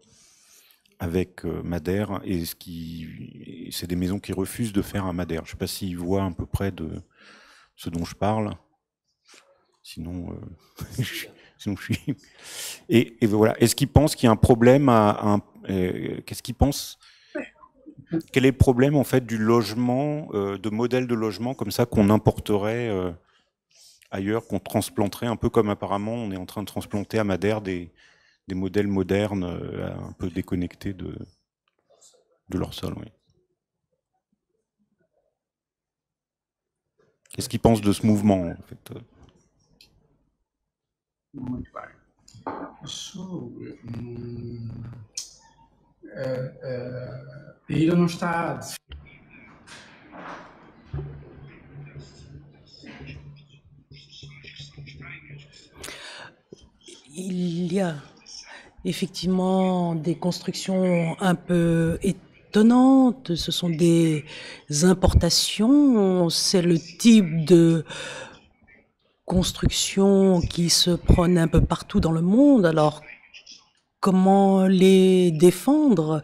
Madère, et c'est des maisons qui refusent de faire à Madère. Je ne sais pas s'ils voient à peu près de ce dont je parle. Sinon, sinon je suis... Et voilà. Est-ce qu'ils pensent qu'il y a un problème qu'est-ce qu'ils pensent? Quel est le problème en fait du logement, de modèles de logement comme ça qu'on importerait ailleurs, qu'on transplanterait, un peu comme apparemment on est en train de transplanter à Madère des modèles modernes un peu déconnectés de leur sol. Oui. Qu'est-ce qu'ils pensent de ce mouvement en fait? Muito bem. Isso. A ilha não está. Il y a effectivement des constructions un peu étonnantes, ce sont des importations, c'est le type de construction qui se prône un peu partout dans le monde. Alors, comment les défendre?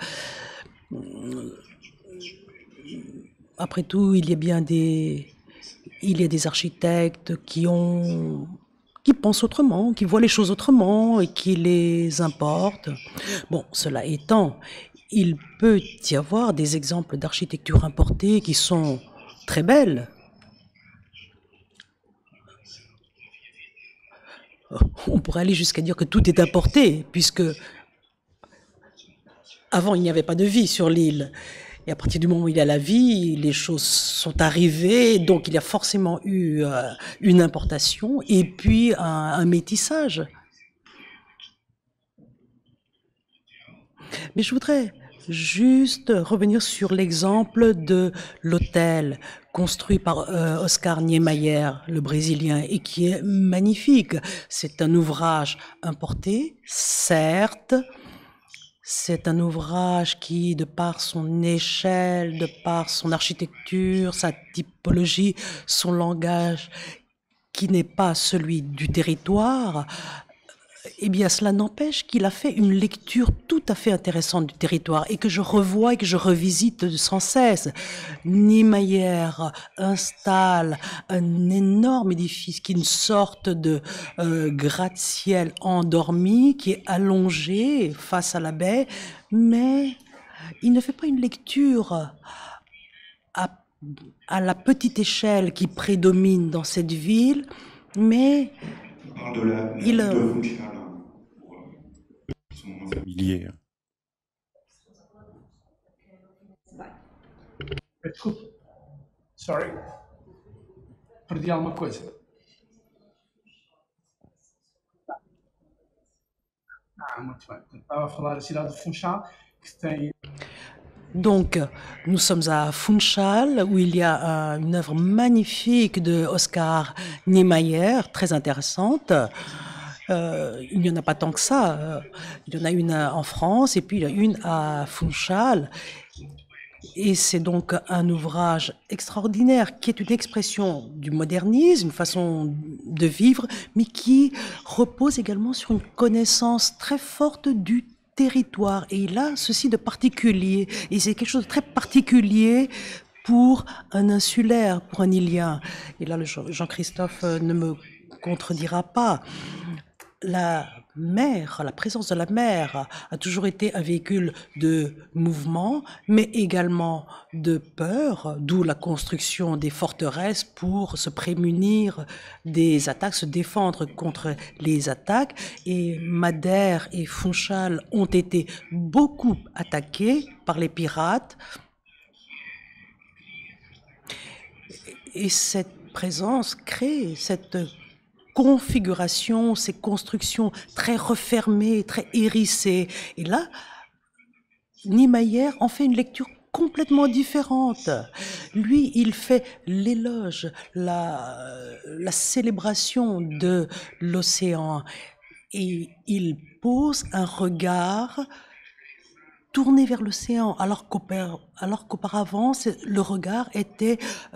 Après tout, il y a des architectes qui pensent autrement, qui voient les choses autrement et qui les importent. Bon, cela étant, il peut y avoir des exemples d'architecture importée qui sont très belles. On pourrait aller jusqu'à dire que tout est importé, puisque avant il n'y avait pas de vie sur l'île. Et à partir du moment où il y a la vie, les choses sont arrivées, donc il y a forcément eu une importation et puis un métissage. Mais je voudrais juste revenir sur l'exemple de l'hôtel construit par Oscar Niemeyer, le Brésilien, et qui est magnifique. C'est un ouvrage importé, certes. C'est un ouvrage qui, de par son échelle, de par son architecture, sa typologie, son langage, qui n'est pas celui du territoire, Eh bien, cela n'empêche qu'il a fait une lecture tout à fait intéressante du territoire et que je revois et que je revisite sans cesse. Niemeyer installe un énorme édifice qui est une sorte de gratte-ciel endormi qui est allongé face à la baie, mais il ne fait pas une lecture à, à la petite échelle qui prédomine dans cette ville, mais il familier. Desculpe. Sorry. Perdi alguma coisa. Muito bem. Estava a falar da cidade de Funchal, que tem. Donc, nous sommes à Funchal, où il y a une œuvre magnifique de Oscar Niemeyer, très intéressante. Il n'y en a pas tant que ça. Il y en a une en France et puis il y en a une à Funchal. Et c'est donc un ouvrage extraordinaire qui est une expression du modernisme, une façon de vivre, mais qui repose également sur une connaissance très forte du territoire. Et il a ceci de particulier, et c'est quelque chose de très particulier pour un insulaire, pour un Ilien. Et là, Jean-Christophe ne me contredira pas. La mer, la présence de la mer a toujours été un véhicule de mouvement, mais également de peur, d'où la construction des forteresses pour se prémunir des attaques, se défendre contre les attaques. Et Madère et Funchal ont été beaucoup attaqués par les pirates. Et cette présence crée cette configuration, ces constructions très refermées, très hérissées. Et là, Niemeyer en fait une lecture complètement différente. Lui, il fait l'éloge, la célébration de l'océan. Et il pose un regard tourné vers l'océan, alors qu'auparavant, le regard était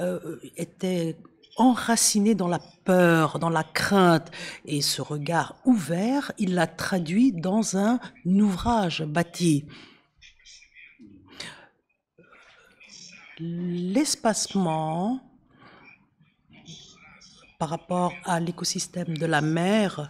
enraciné dans la peur, dans la crainte. Et ce regard ouvert, il l'a traduit dans un ouvrage bâti. L'espacement par rapport à l'écosystème de la mer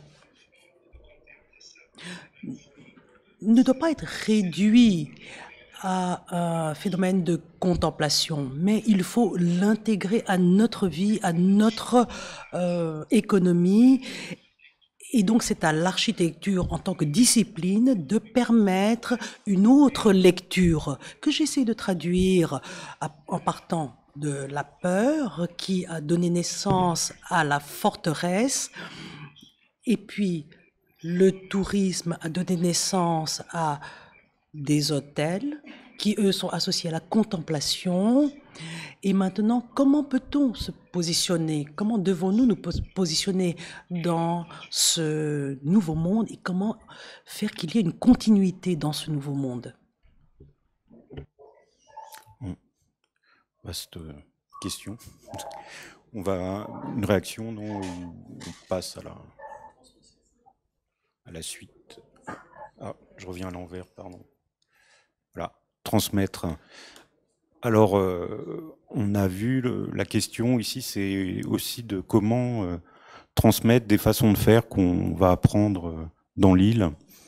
ne doit pas être réduit à un phénomène de contemplation, mais il faut l'intégrer à notre vie, à notre économie. Et donc c'est à l'architecture en tant que discipline de permettre une autre lecture que j'essaie de traduire en partant de la peur qui a donné naissance à la forteresse, et puis le tourisme a donné naissance à des hôtels qui, eux, sont associés à la contemplation. Et maintenant, comment peut-on se positionner? Comment devons-nous nous positionner dans ce nouveau monde et comment faire qu'il y ait une continuité dans ce nouveau monde? Vaste question. On va une réaction, non? On passe à la suite. Ah, je reviens à l'envers, pardon. Voilà, transmettre. Alors, on a vu la question ici, c'est aussi de comment transmettre des façons de faire qu'on va apprendre dans l'île,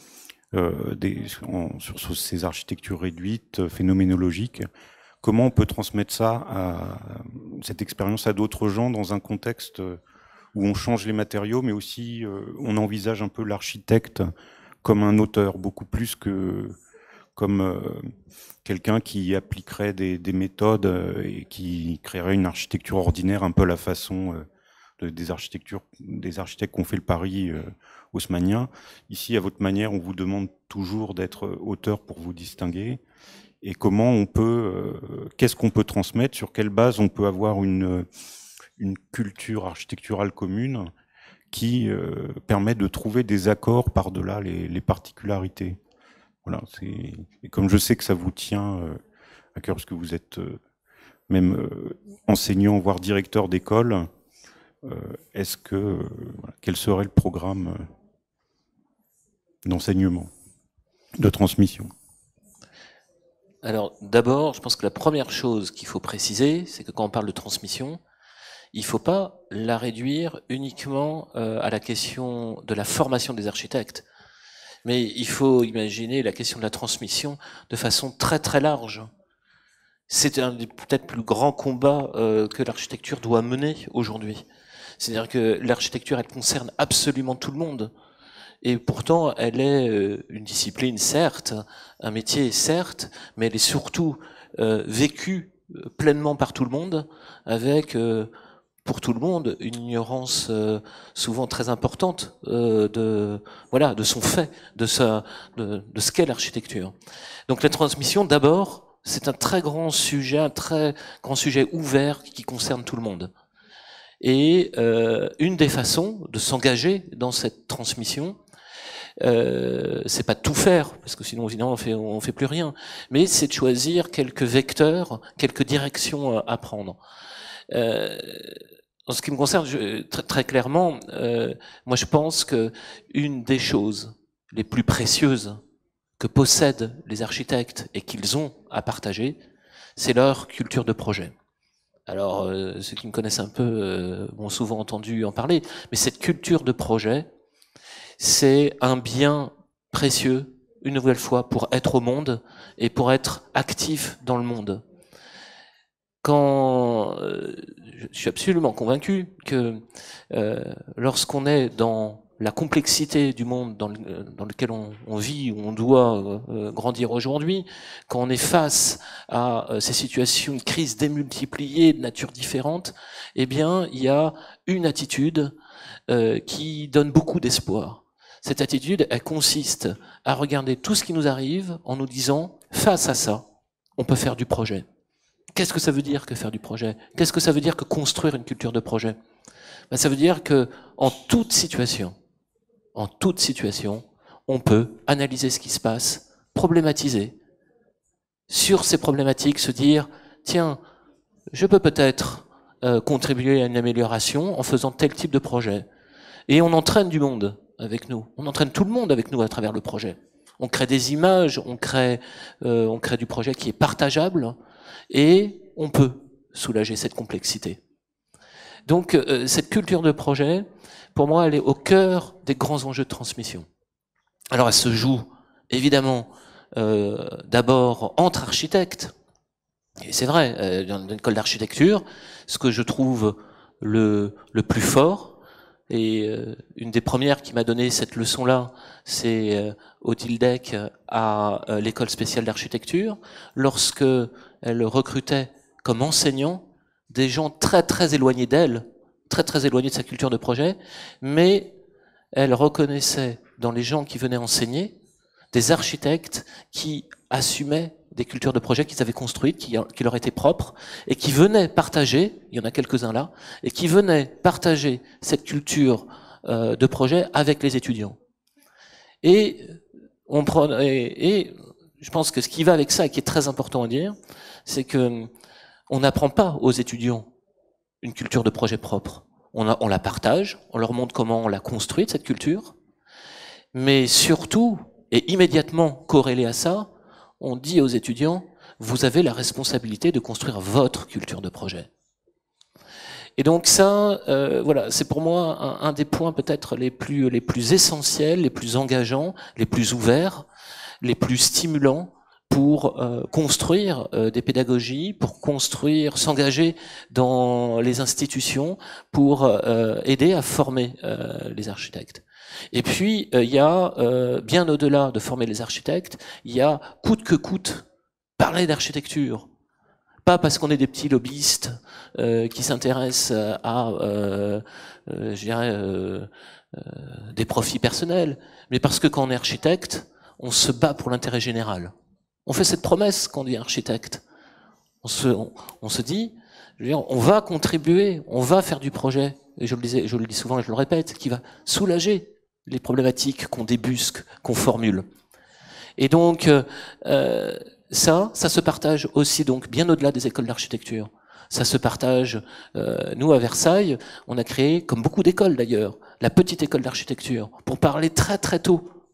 sur ces architectures réduites, phénoménologiques. Comment on peut transmettre ça, cette expérience à d'autres gens dans un contexte où on change les matériaux, mais aussi on envisage un peu l'architecte comme un auteur, beaucoup plus que comme quelqu'un qui appliquerait des méthodes et qui créerait une architecture ordinaire, un peu à la façon des architectes qui ont fait le pari haussmannien. Ici, à votre manière, on vous demande toujours d'être auteur pour vous distinguer. Et comment on peut, qu'est-ce qu'on peut transmettre, sur quelle base on peut avoir une culture architecturale commune qui permet de trouver des accords par-delà les particularités. Voilà, et comme je sais que ça vous tient à cœur, parce que vous êtes même enseignant, voire directeur d'école, quel serait le programme d'enseignement, de transmission? Alors d'abord, je pense que la première chose qu'il faut préciser, c'est que quand on parle de transmission, il ne faut pas la réduire uniquement à la question de la formation des architectes, mais il faut imaginer la question de la transmission de façon très très large. C'est un des peut-être plus grands combats que l'architecture doit mener aujourd'hui. C'est-à-dire que l'architecture, elle concerne absolument tout le monde. Et pourtant, elle est une discipline, certes, un métier, certes, mais elle est surtout vécue pleinement par tout le monde, avec, pour tout le monde, une ignorance souvent très importante de son fait, de ce qu'est l'architecture. Donc la transmission, d'abord, c'est un très grand sujet, un très grand sujet ouvert qui concerne tout le monde. Et une des façons de s'engager dans cette transmission, c'est pas de tout faire, parce que sinon évidemment on fait plus rien, mais c'est de choisir quelques vecteurs, quelques directions à prendre. En ce qui me concerne, très clairement, moi je pense que une des choses les plus précieuses que possèdent les architectes et qu'ils ont à partager, c'est leur culture de projet. Alors, ceux qui me connaissent un peu m'ont souvent entendu en parler, mais cette culture de projet, c'est un bien précieux, une nouvelle fois, pour être au monde et pour être actif dans le monde. Je suis absolument convaincu que lorsqu'on est dans la complexité du monde dans lequel on vit, où on doit grandir aujourd'hui, quand on est face à ces situations de crise démultipliées, de nature différente, eh bien, il y a une attitude qui donne beaucoup d'espoir. Cette attitude, elle consiste à regarder tout ce qui nous arrive en nous disant, face à ça, on peut faire du projet. Qu'est-ce que ça veut dire que faire du projet? Qu'est-ce que ça veut dire que construire une culture de projet? Ben, ça veut dire que en toute situation, on peut analyser ce qui se passe, problématiser. Sur ces problématiques, se dire, tiens, je peux peut-être contribuer à une amélioration en faisant tel type de projet. Et on entraîne du monde avec nous. On entraîne tout le monde avec nous à travers le projet. On crée des images, on crée du projet qui est partageable et on peut soulager cette complexité. Donc cette culture de projet, pour moi, elle est au cœur des grands enjeux de transmission. Alors elle se joue évidemment d'abord entre architectes. Et c'est vrai, dans l'école d'architecture, ce que je trouve le plus fort, et une des premières qui m'a donné cette leçon-là, c'est Odile Deck à l'école spéciale d'architecture, lorsque elle recrutait comme enseignants des gens très très éloignés d'elle, très très éloignés de sa culture de projet, mais elle reconnaissait dans les gens qui venaient enseigner des architectes qui assumaient des cultures de projet qu'ils avaient construites, qui leur étaient propres, et qui venaient partager, il y en a quelques-uns là, et qui venaient partager cette culture de projet avec les étudiants. Et je pense que ce qui va avec ça, et qui est très important à dire, c'est que on n'apprend pas aux étudiants une culture de projet propre. On la partage, on leur montre comment on l'a construite, cette culture, mais surtout, et immédiatement corrélé à ça, on dit aux étudiants, vous avez la responsabilité de construire votre culture de projet. Et donc ça, voilà, c'est pour moi un des points peut-être les plus essentiels, les plus engageants, les plus ouverts, les plus stimulants pour construire des pédagogies, pour construire, s'engager dans les institutions, pour aider à former les architectes. Et puis, il y a, bien au-delà de former les architectes, il y a coûte que coûte parler d'architecture. Pas parce qu'on est des petits lobbyistes qui s'intéressent à, je dirais, des profits personnels, mais parce que quand on est architecte, on se bat pour l'intérêt général. On fait cette promesse quand on devient architecte. On se dit, je veux dire, on va contribuer, on va faire du projet, et je le dis souvent et je le répète, qui va soulager les problématiques qu'on débusque, qu'on formule. Et donc, ça se partage aussi, donc, bien au-delà des écoles d'architecture. Ça se partage, nous, à Versailles, on a créé, comme beaucoup d'écoles d'ailleurs, la petite école d'architecture, pour parler très très tôt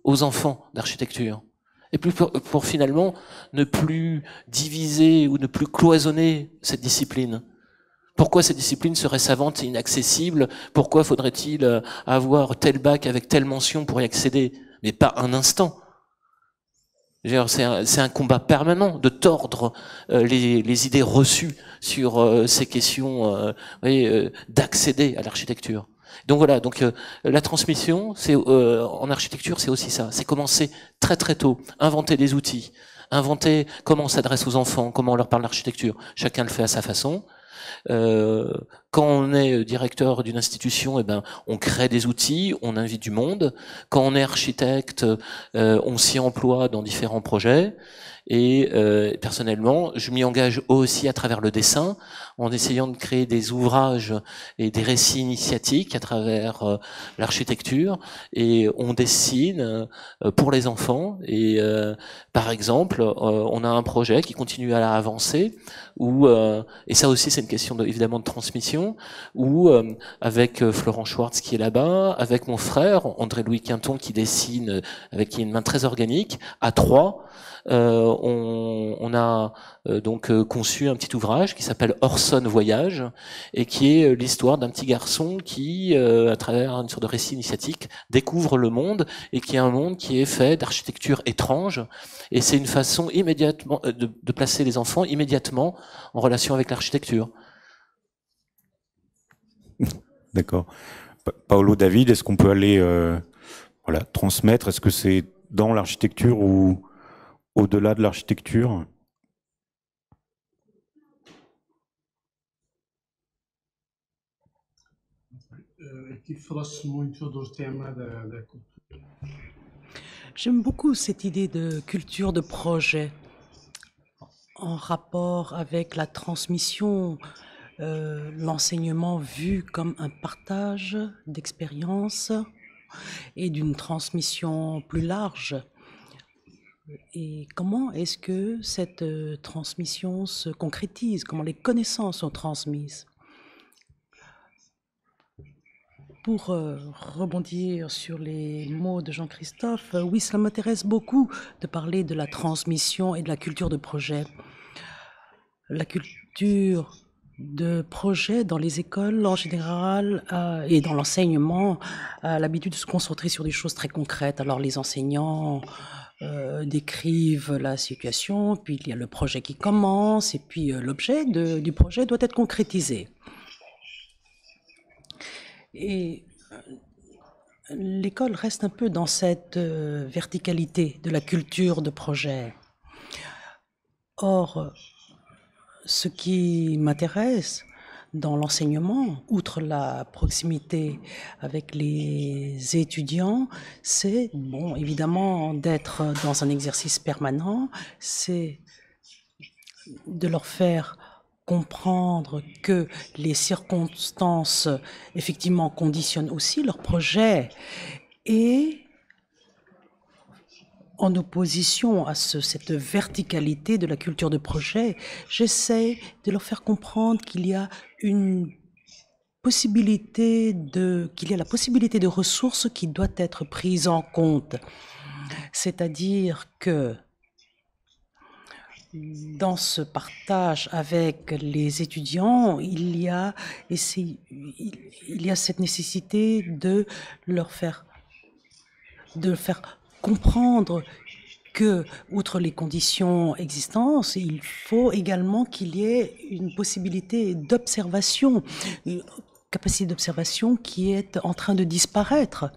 aux enfants d'architecture. Et plus pour finalement ne plus diviser ou ne plus cloisonner cette discipline. Pourquoi cette discipline serait savante et inaccessible? Pourquoi faudrait-il avoir tel bac avec telle mention pour y accéder? Mais pas un instant. C'est un combat permanent de tordre les idées reçues sur ces questions d'accéder à l'architecture. Donc voilà, donc la transmission, c'est en architecture, c'est aussi ça. C'est commencer très très tôt, inventer des outils, inventer comment on s'adresse aux enfants, comment on leur parle d'architecture. Chacun le fait à sa façon. Quand on est directeur d'une institution, eh ben, on crée des outils, on invite du monde. Quand on est architecte, on s'y emploie dans différents projets. Et personnellement, je m'y engage aussi à travers le dessin, en essayant de créer des ouvrages et des récits initiatiques à travers l'architecture. Et on dessine pour les enfants. Et par exemple, on a un projet qui continue à avancer, où, et ça aussi c'est une question évidemment de transmission, où avec Florent Schwartz qui est là-bas, avec mon frère André-Louis Quinton qui dessine avec qui a une main très organique, à trois, on a donc conçu un petit ouvrage qui s'appelle Orson Voyage et qui est l'histoire d'un petit garçon qui, à travers une sorte de récit initiatique, découvre le monde et qui est un monde qui est fait d'architecture étrange. Et c'est une façon immédiatement de placer les enfants immédiatement en relation avec l'architecture. D'accord. Paolo, David, est-ce qu'on peut aller voilà, transmettre? Est-ce que c'est dans l'architecture ou au-delà de l'architecture? Aqui fala-se muito do tema da cultura. J'aime beaucoup cette idée de culture de projet en rapport avec la transmission, l'enseignement vu comme un partage d'expériences et d'une transmission plus large. Et comment est-ce que cette transmission se concrétise? Comment les connaissances sont transmises? Pour rebondir sur les mots de Jean-Christophe, oui, cela m'intéresse beaucoup de parler de la transmission et de la culture de projet. La culture de projet dans les écoles en général et dans l'enseignement a l'habitude de se concentrer sur des choses très concrètes. Alors les enseignants décrivent la situation, puis il y a le projet qui commence, et puis l'objet du projet doit être concrétisé. Et l'école reste un peu dans cette verticalité de la culture de projet. Or, ce qui m'intéresse dans l'enseignement, outre la proximité avec les étudiants, c'est, bon, évidemment, d'être dans un exercice permanent, c'est de leur faire comprendre que les circonstances, effectivement, conditionnent aussi leur projet et en opposition à cette verticalité de la culture de projet, j'essaie de leur faire comprendre qu'il y a la possibilité de ressources qui doit être prise en compte. C'est-à-dire que dans ce partage avec les étudiants, il y a cette nécessité de leur faire comprendre que, outre les conditions existantes, il faut également qu'il y ait une possibilité d'observation, une capacité d'observation qui est en train de disparaître.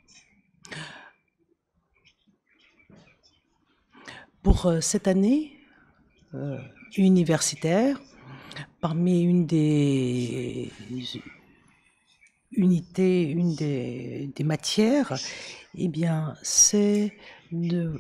Pour cette année universitaire, parmi une des unités, une des matières, eh bien, c'est de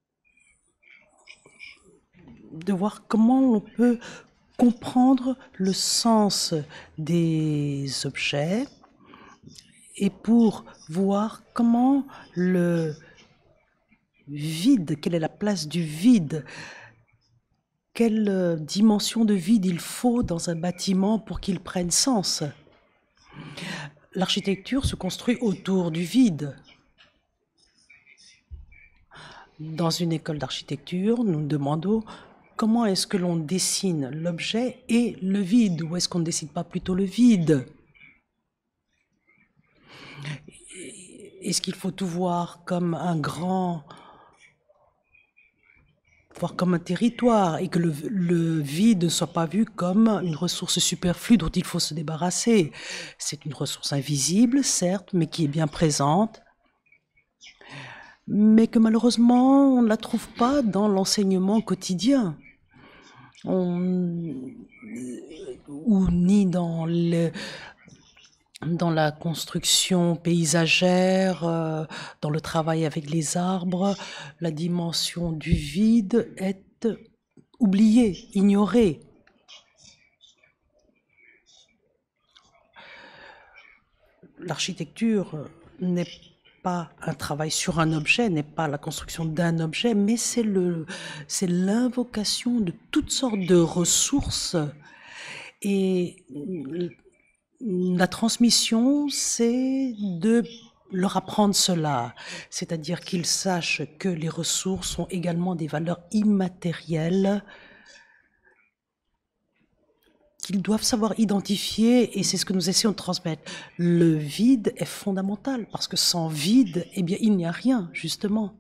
voir comment on peut comprendre le sens des objets et pour voir comment le vide, quelle est la place du vide, quelle dimension de vide il faut dans un bâtiment pour qu'il prenne sens. L'architecture se construit autour du vide. Dans une école d'architecture, nous demandons comment est-ce que l'on dessine l'objet et le vide, ou est-ce qu'on ne dessine pas plutôt le vide? Est-ce qu'il faut tout voir comme voir comme un territoire, et que le vide ne soit pas vu comme une ressource superflue dont il faut se débarrasser? C'est une ressource invisible, certes, mais qui est bien présente, mais que malheureusement, on ne la trouve pas dans l'enseignement quotidien, ou ni dans la construction paysagère, dans le travail avec les arbres. La dimension du vide est oubliée, ignorée. L'architecture n'est pas un travail sur un objet, n'est pas la construction d'un objet, mais c'est l'invocation de toutes sortes de ressources. Et la transmission, c'est de leur apprendre cela, c'est-à-dire qu'ils sachent que les ressources ont également des valeurs immatérielles qu'ils doivent savoir identifier, et c'est ce que nous essayons de transmettre. Le vide est fondamental, parce que sans vide, eh bien, il n'y a rien, justement.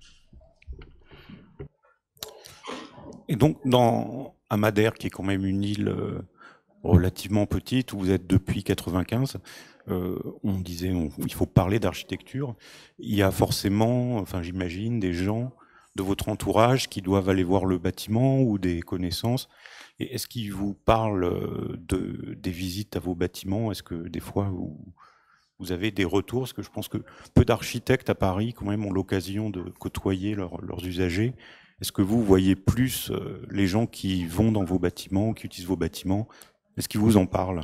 Et donc, à Madère, qui est quand même une île relativement petite, où vous êtes depuis 95, on disait il faut parler d'architecture. Il y a forcément, enfin j'imagine, des gens de votre entourage qui doivent aller voir le bâtiment ou des connaissances. Et est-ce qu'ils vous parlent des visites à vos bâtiments? Est-ce que des fois vous avez des retours? Parce que je pense que peu d'architectes à Paris quand même ont l'occasion de côtoyer leurs usagers. Est-ce que vous voyez plus les gens qui vont dans vos bâtiments, qui utilisent vos bâtiments? Est-ce qu'ils vous en parlent?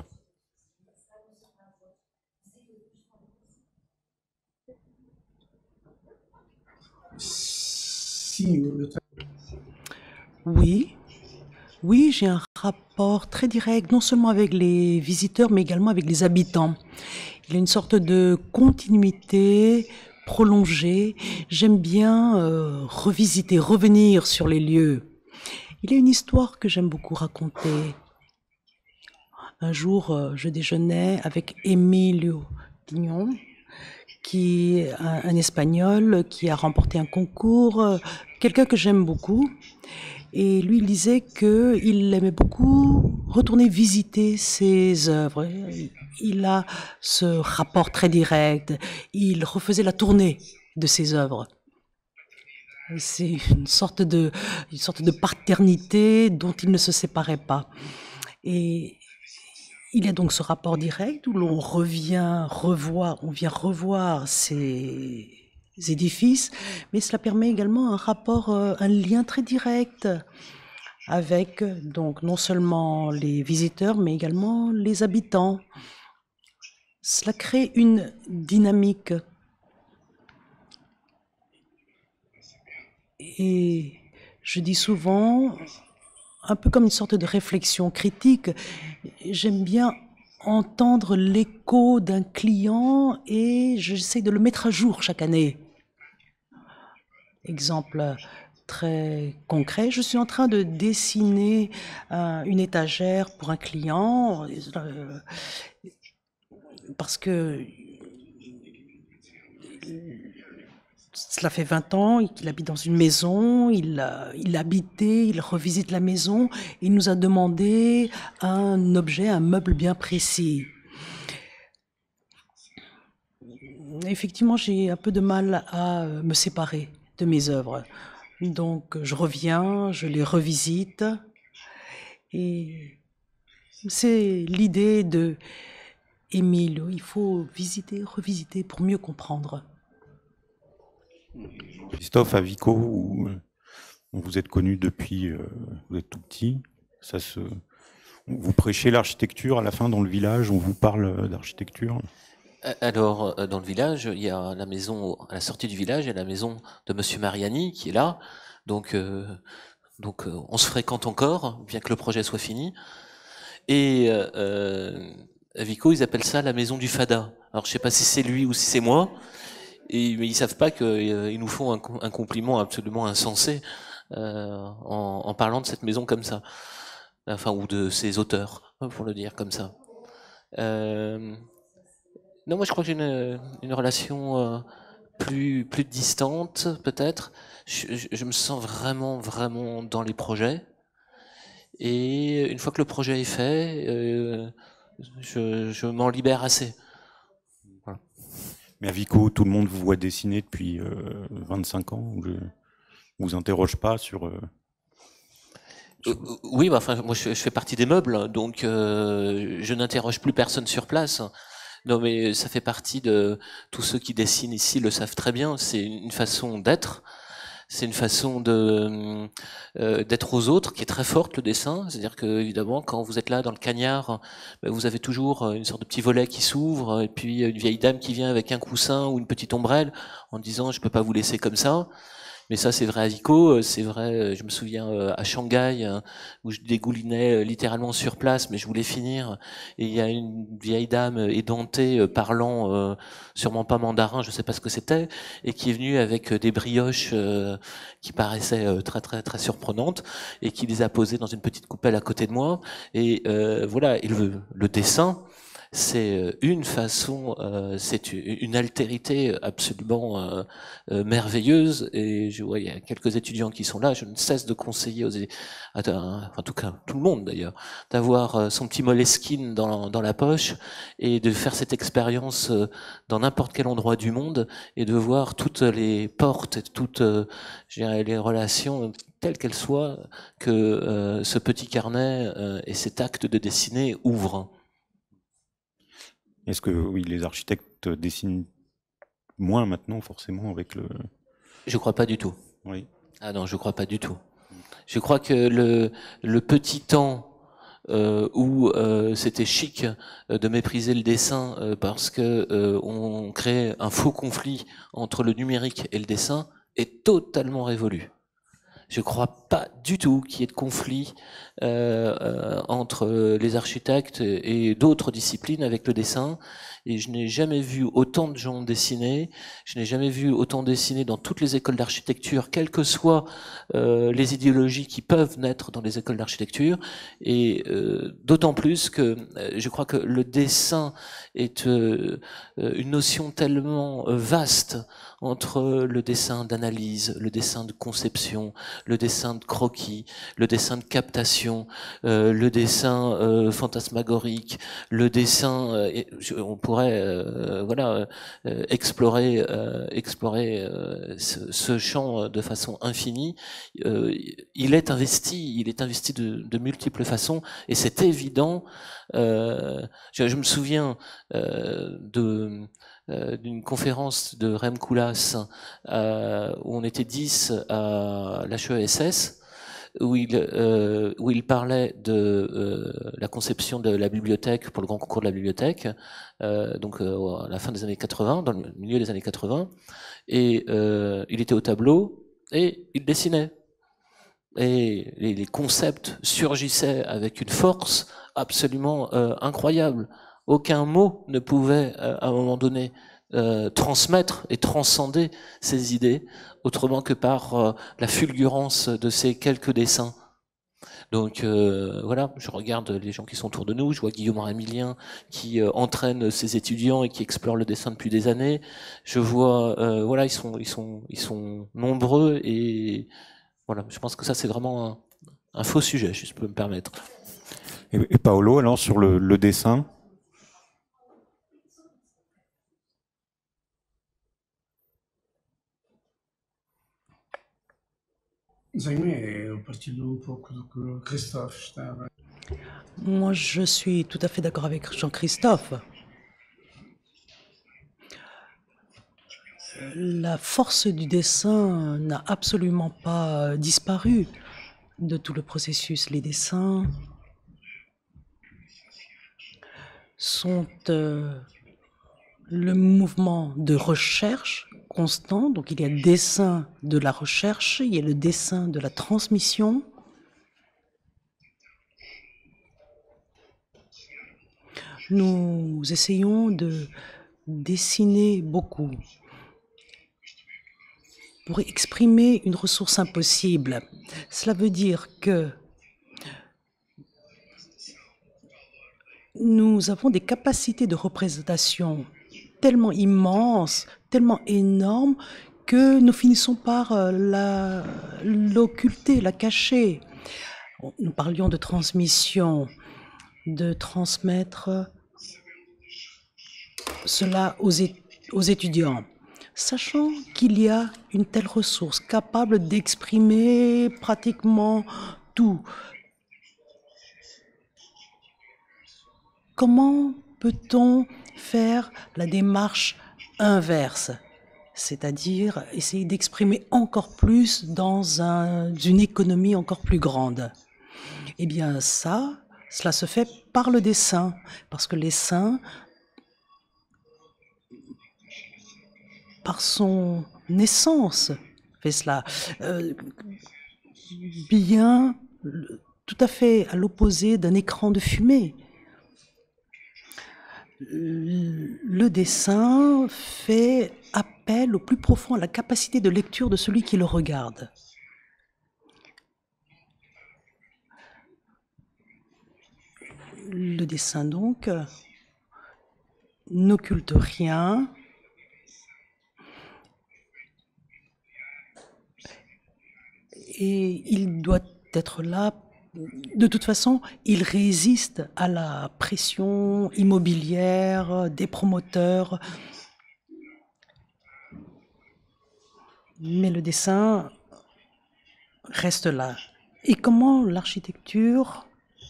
Oui, j'ai un rapport très direct, non seulement avec les visiteurs, mais également avec les habitants. Il y a une sorte de continuité prolongée. J'aime bien revisiter, revenir sur les lieux. Il y a une histoire que j'aime beaucoup raconter. Un jour, je déjeunais avec Emilio Dignon, qui est un Espagnol qui a remporté un concours, quelqu'un que j'aime beaucoup. Et lui, il disait qu'il aimait beaucoup retourner visiter ses œuvres. Il a ce rapport très direct. Il refaisait la tournée de ses œuvres. C'est une sorte de paternité dont il ne se séparait pas. Et il y a donc ce rapport direct où l'on vient revoir ces édifices, mais cela permet également un lien très direct avec donc non seulement les visiteurs, mais également les habitants. Cela crée une dynamique. Et je dis souvent, un peu comme une sorte de réflexion critique, j'aime bien entendre l'écho d'un client et j'essaie de le mettre à jour chaque année. Exemple très concret, je suis en train de dessiner une étagère pour un client parce que cela fait 20 ans qu'il habite dans une maison, il a habité, il revisite la maison, et il nous a demandé un objet, un meuble bien précis. Effectivement, j'ai un peu de mal à me séparer de mes œuvres. Donc, je reviens, je les revisite, et c'est l'idée de Émile, il faut visiter, revisiter pour mieux comprendre. Christophe, à Vico, où vous êtes connu depuis, vous êtes tout petit, vous prêchez l'architecture à la fin dans le village, on vous parle d'architecture? Alors, dans le village, il y a la maison, à la sortie du village, il y a la maison de Monsieur Mariani qui est là. Donc, on se fréquente encore, bien que le projet soit fini. Et à Vico, ils appellent ça la maison du Fada. Alors, je sais pas si c'est lui ou si c'est moi. mais ils savent pas qu'ils nous font un compliment absolument insensé en parlant de cette maison comme ça, enfin ou de ses auteurs, pour le dire comme ça. Non, moi je crois que j'ai une relation plus distante peut-être. Je me sens vraiment dans les projets. Et une fois que le projet est fait, je m'en libère assez. Voilà. Mais à Vico, tout le monde vous voit dessiner depuis 25 ans. Je vous interroge pas sur... Oui, bah, enfin, moi je fais partie des meubles, donc je n'interroge plus personne sur place. Non, mais ça fait partie de tous ceux qui dessinent ici le savent très bien. C'est une façon d'être. C'est une façon de d'être aux autres qui est très forte, le dessin. C'est-à-dire que évidemment, quand vous êtes là dans le cagnard, vous avez toujours une sorte de petit volet qui s'ouvre et puis une vieille dame qui vient avec un coussin ou une petite ombrelle en disant je peux pas vous laisser comme ça. Mais ça, c'est vrai à Vico, c'est vrai, je me souviens à Shanghai, où je dégoulinais littéralement sur place, mais je voulais finir. Et il y a une vieille dame édentée, parlant sûrement pas mandarin, je sais pas ce que c'était, et qui est venue avec des brioches qui paraissaient très surprenantes, et qui les a posées dans une petite coupelle à côté de moi. Et voilà, et le dessin, c'est une façon, c'est une altérité absolument merveilleuse. Et je vois, il y a quelques étudiants qui sont là. Je ne cesse de conseiller en tout cas tout le monde d'ailleurs, d'avoir son petit Moleskine dans la poche et de faire cette expérience dans n'importe quel endroit du monde et de voir toutes les portes, toutes je dirais, les relations telles qu'elles soient que ce petit carnet et cet acte de dessiner ouvrent. Est-ce que oui, les architectes dessinent moins maintenant, forcément, avec le... Je crois pas du tout. Oui. Ah non, je crois pas du tout. Je crois que le petit temps où c'était chic de mépriser le dessin parce que on crée un faux conflit entre le numérique et le dessin est totalement révolu. Je crois pas du tout qu'il y ait de conflit entre les architectes et d'autres disciplines avec le dessin. Et je n'ai jamais vu autant de gens dessiner. Je n'ai jamais vu autant dessiner dans toutes les écoles d'architecture, quelles que soient les idéologies qui peuvent naître dans les écoles d'architecture. Et d'autant plus que je crois que le dessin est une notion tellement vaste entre le dessin d'analyse, le dessin de conception, le dessin de croquis, le dessin de captation, le dessin fantasmagorique, le dessin. On pourrait explorer ce champ de façon infinie. Il est investi de multiples façons, et c'est évident. Je me souviens d'une conférence de Rem Koolhaas où on était 10 à l'HESS, où il parlait de la conception de la bibliothèque pour le grand concours de la bibliothèque, donc à la fin des années 80, dans le milieu des années 80, et il était au tableau et il dessinait. Et les concepts surgissaient avec une force absolument incroyable. Aucun mot ne pouvait, à un moment donné, transmettre et transcender ces idées, autrement que par la fulgurance de ces quelques dessins. Donc voilà, je regarde les gens qui sont autour de nous, je vois Guillaume Ramilien qui entraîne ses étudiants et qui explore le dessin depuis des années. Je vois, voilà, ils sont nombreux, et voilà, je pense que ça c'est vraiment un faux sujet, si je peux me permettre. Et Paolo, alors sur le dessin? Moi, je suis tout à fait d'accord avec Jean-Christophe. La force du dessin n'a absolument pas disparu de tout le processus. Les dessins sont le mouvement de recherche constant. Donc il y a le dessin de la recherche, il y a le dessin de la transmission. Nous essayons de dessiner beaucoup. pour exprimer une ressource impossible. Cela veut dire que nous avons des capacités de représentation tellement immenses, tellement énormes, que nous finissons par l'occulter, la cacher. Nous parlions de transmission, de transmettre cela aux étudiants, sachant qu'il y a une telle ressource capable d'exprimer pratiquement tout. Comment peut-on faire la démarche inverse, c'est-à-dire essayer d'exprimer encore plus dans une économie encore plus grande? Eh bien cela se fait par le dessin, parce que l'essaim, par son essence, fait cela. Bien, tout à fait à l'opposé d'un écran de fumée. Le dessin fait appel au plus profond à la capacité de lecture de celui qui le regarde. Le dessin, donc, n'occulte rien. Et il doit être là. De toute façon, il résiste à la pression immobilière des promoteurs. Mais le dessin reste là. Et comment l'architecture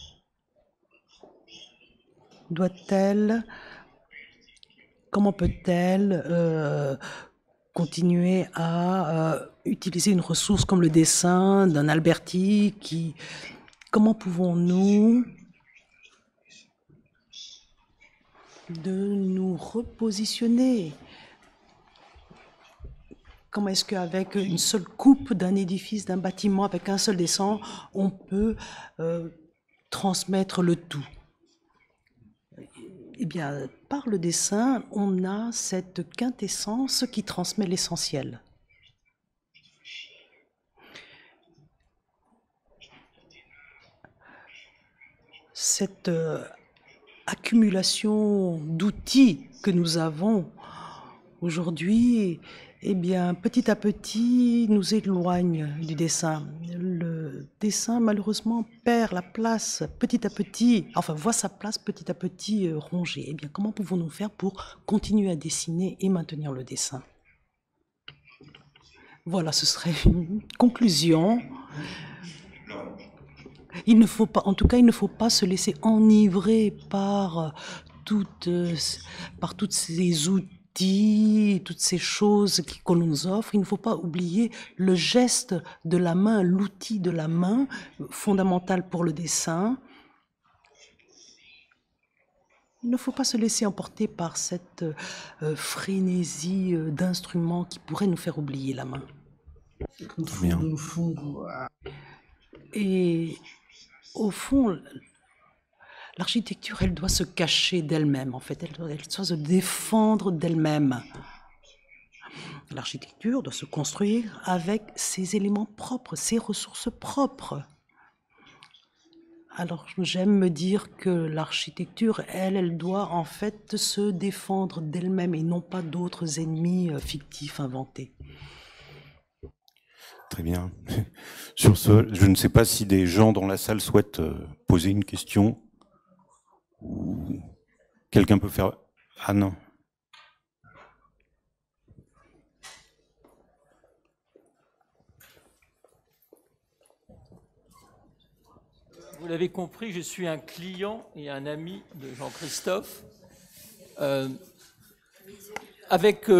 comment peut-elle continuer à utiliser une ressource comme le dessin d'un Alberti comment pouvons-nous nous repositionner? Comment est-ce qu'avec une seule coupe d'un édifice, d'un bâtiment, avec un seul dessin, on peut transmettre le tout? Eh bien, par le dessin, on a cette quintessence qui transmet l'essentiel. Cette accumulation d'outils que nous avons aujourd'hui, eh bien, petit à petit, nous éloigne du dessin. Le dessin, malheureusement, perd la place petit à petit, enfin, voit sa place petit à petit rongée. Eh bien, comment pouvons-nous faire pour continuer à dessiner et maintenir le dessin? Voilà, ce serait une conclusion. Il ne faut pas, en tout cas, il ne faut pas se laisser enivrer par toutes ces outils, toutes ces choses qu'on nous offre. Il ne faut pas oublier le geste de la main, l'outil de la main, fondamental pour le dessin. Il ne faut pas se laisser emporter par cette frénésie d'instruments qui pourrait nous faire oublier la main. Bien. Et au fond, l'architecture, elle doit se cacher d'elle-même, en fait. Elle doit se défendre d'elle-même. L'architecture doit se construire avec ses éléments propres, ses ressources propres. Alors, j'aime me dire que l'architecture, elle doit en fait se défendre d'elle-même et non pas d'autres ennemis fictifs inventés. Très bien. Sur ce, je ne sais pas si des gens dans la salle souhaitent poser une question. Ou quelqu'un peut faire... Ah non. Vous l'avez compris, je suis un client et un ami de Jean-Christophe. Avec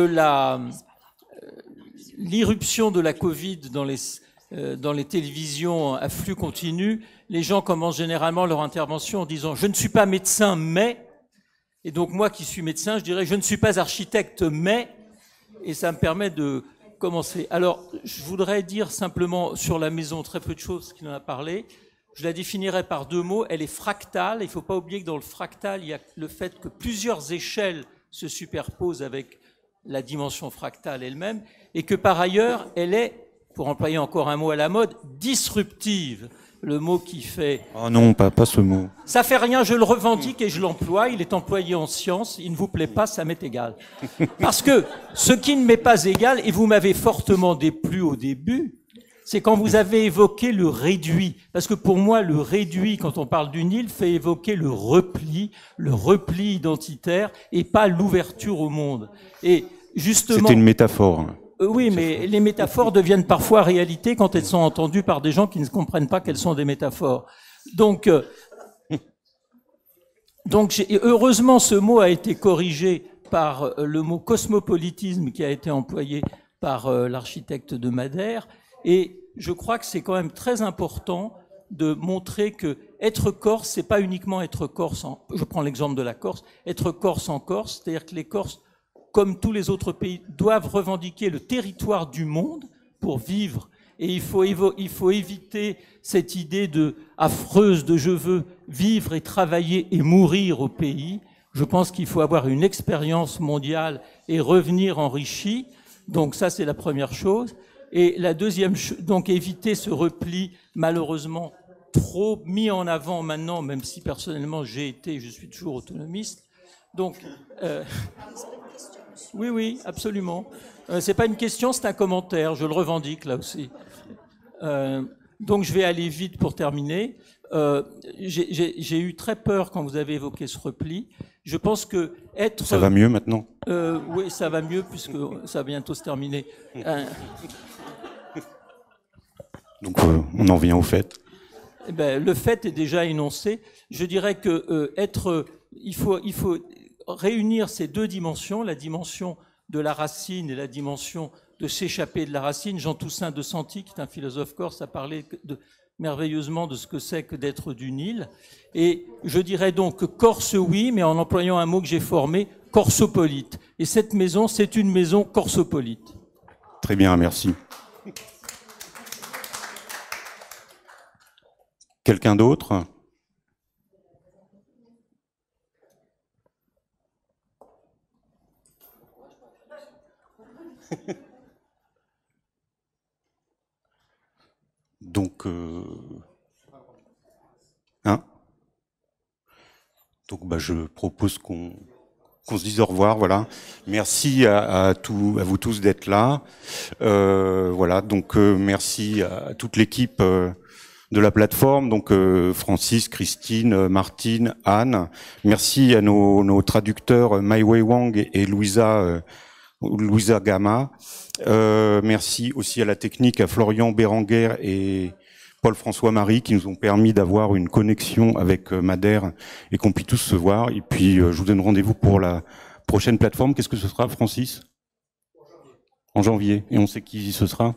l'irruption de la Covid dans les télévisions à flux continu, les gens commencent généralement leur intervention en disant « je ne suis pas médecin, mais… » Et donc moi qui suis médecin, je dirais « je ne suis pas architecte, mais… » Et ça me permet de commencer. Alors, je voudrais dire simplement sur la maison, très peu de choses qu'il en a parlé. Je la définirais par deux mots. Elle est fractale. Il ne faut pas oublier que dans le fractal, il y a le fait que plusieurs échelles se superposent avec la dimension fractale elle-même, et que par ailleurs, elle est, pour employer encore un mot à la mode, disruptive. Le mot qui fait... Oh non, pas ce mot. Ça fait rien, je le revendique et je l'emploie. Il est employé en science. Il ne vous plaît pas, ça m'est égal. Parce que ce qui ne m'est pas égal, et vous m'avez fortement déplu au début, c'est quand vous avez évoqué le réduit. Parce que pour moi, le réduit, quand on parle du Nil, fait évoquer le repli identitaire et pas l'ouverture au monde. Et justement... C'était une métaphore. Oui, mais les métaphores deviennent parfois réalité quand elles sont entendues par des gens qui ne comprennent pas qu'elles sont des métaphores. Donc heureusement, ce mot a été corrigé par le mot cosmopolitisme qui a été employé par l'architecte de Madère. Et je crois que c'est quand même très important de montrer que être corse, c'est pas uniquement être corse. Je prends l'exemple de la Corse. Être corse en Corse, c'est-à-dire que les Corses, comme tous les autres pays, doivent revendiquer le territoire du monde pour vivre. Et il faut éviter cette idée affreuse de je veux vivre et travailler et mourir au pays. Je pense qu'il faut avoir une expérience mondiale et revenir enrichi. Donc ça, c'est la première chose. Et la deuxième chose, donc éviter ce repli malheureusement trop mis en avant maintenant, même si personnellement je suis toujours autonomiste. Donc, oui, absolument. C'est pas une question, c'est un commentaire. Je le revendique là aussi. Donc, je vais aller vite pour terminer. J'ai eu très peur quand vous avez évoqué ce repli. Je pense que être... Ça va mieux maintenant? Oui, ça va mieux puisque ça va bientôt se terminer. Donc, on en vient au fait. Eh ben, le fait est déjà énoncé. Je dirais que il faut réunir ces deux dimensions, la dimension de la racine et la dimension de s'échapper de la racine. Jean Toussaint de Santi, qui est un philosophe corse, a parlé merveilleusement de ce que c'est que d'être du Nil. Et je dirais donc que corse, oui, mais en employant un mot que j'ai formé, corsopolite. Et cette maison, c'est une maison corsopolite. Très bien, merci. Quelqu'un d'autre? Donc, je propose qu'on se dise au revoir. Voilà. Merci à vous tous d'être là. Voilà. Donc, merci à toute l'équipe de la plateforme. Donc, Francis, Christine, Martine, Anne. Merci à nos traducteurs Mai Wei Wang et Louisa Gama. Merci aussi à la technique, à Florian Bérenguer et Paul-François Marie qui nous ont permis d'avoir une connexion avec Madère et qu'on puisse tous se voir. Et puis, je vous donne rendez-vous pour la prochaine plateforme. Qu'est-ce que ce sera, Francis? En janvier. Et on sait qui ce sera?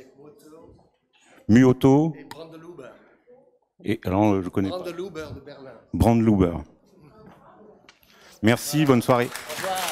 Muoto. Et Brandluber. Et alors, je connais pas. Brandluber de Berlin. Brandluber. Merci, bonne soirée. Au revoir.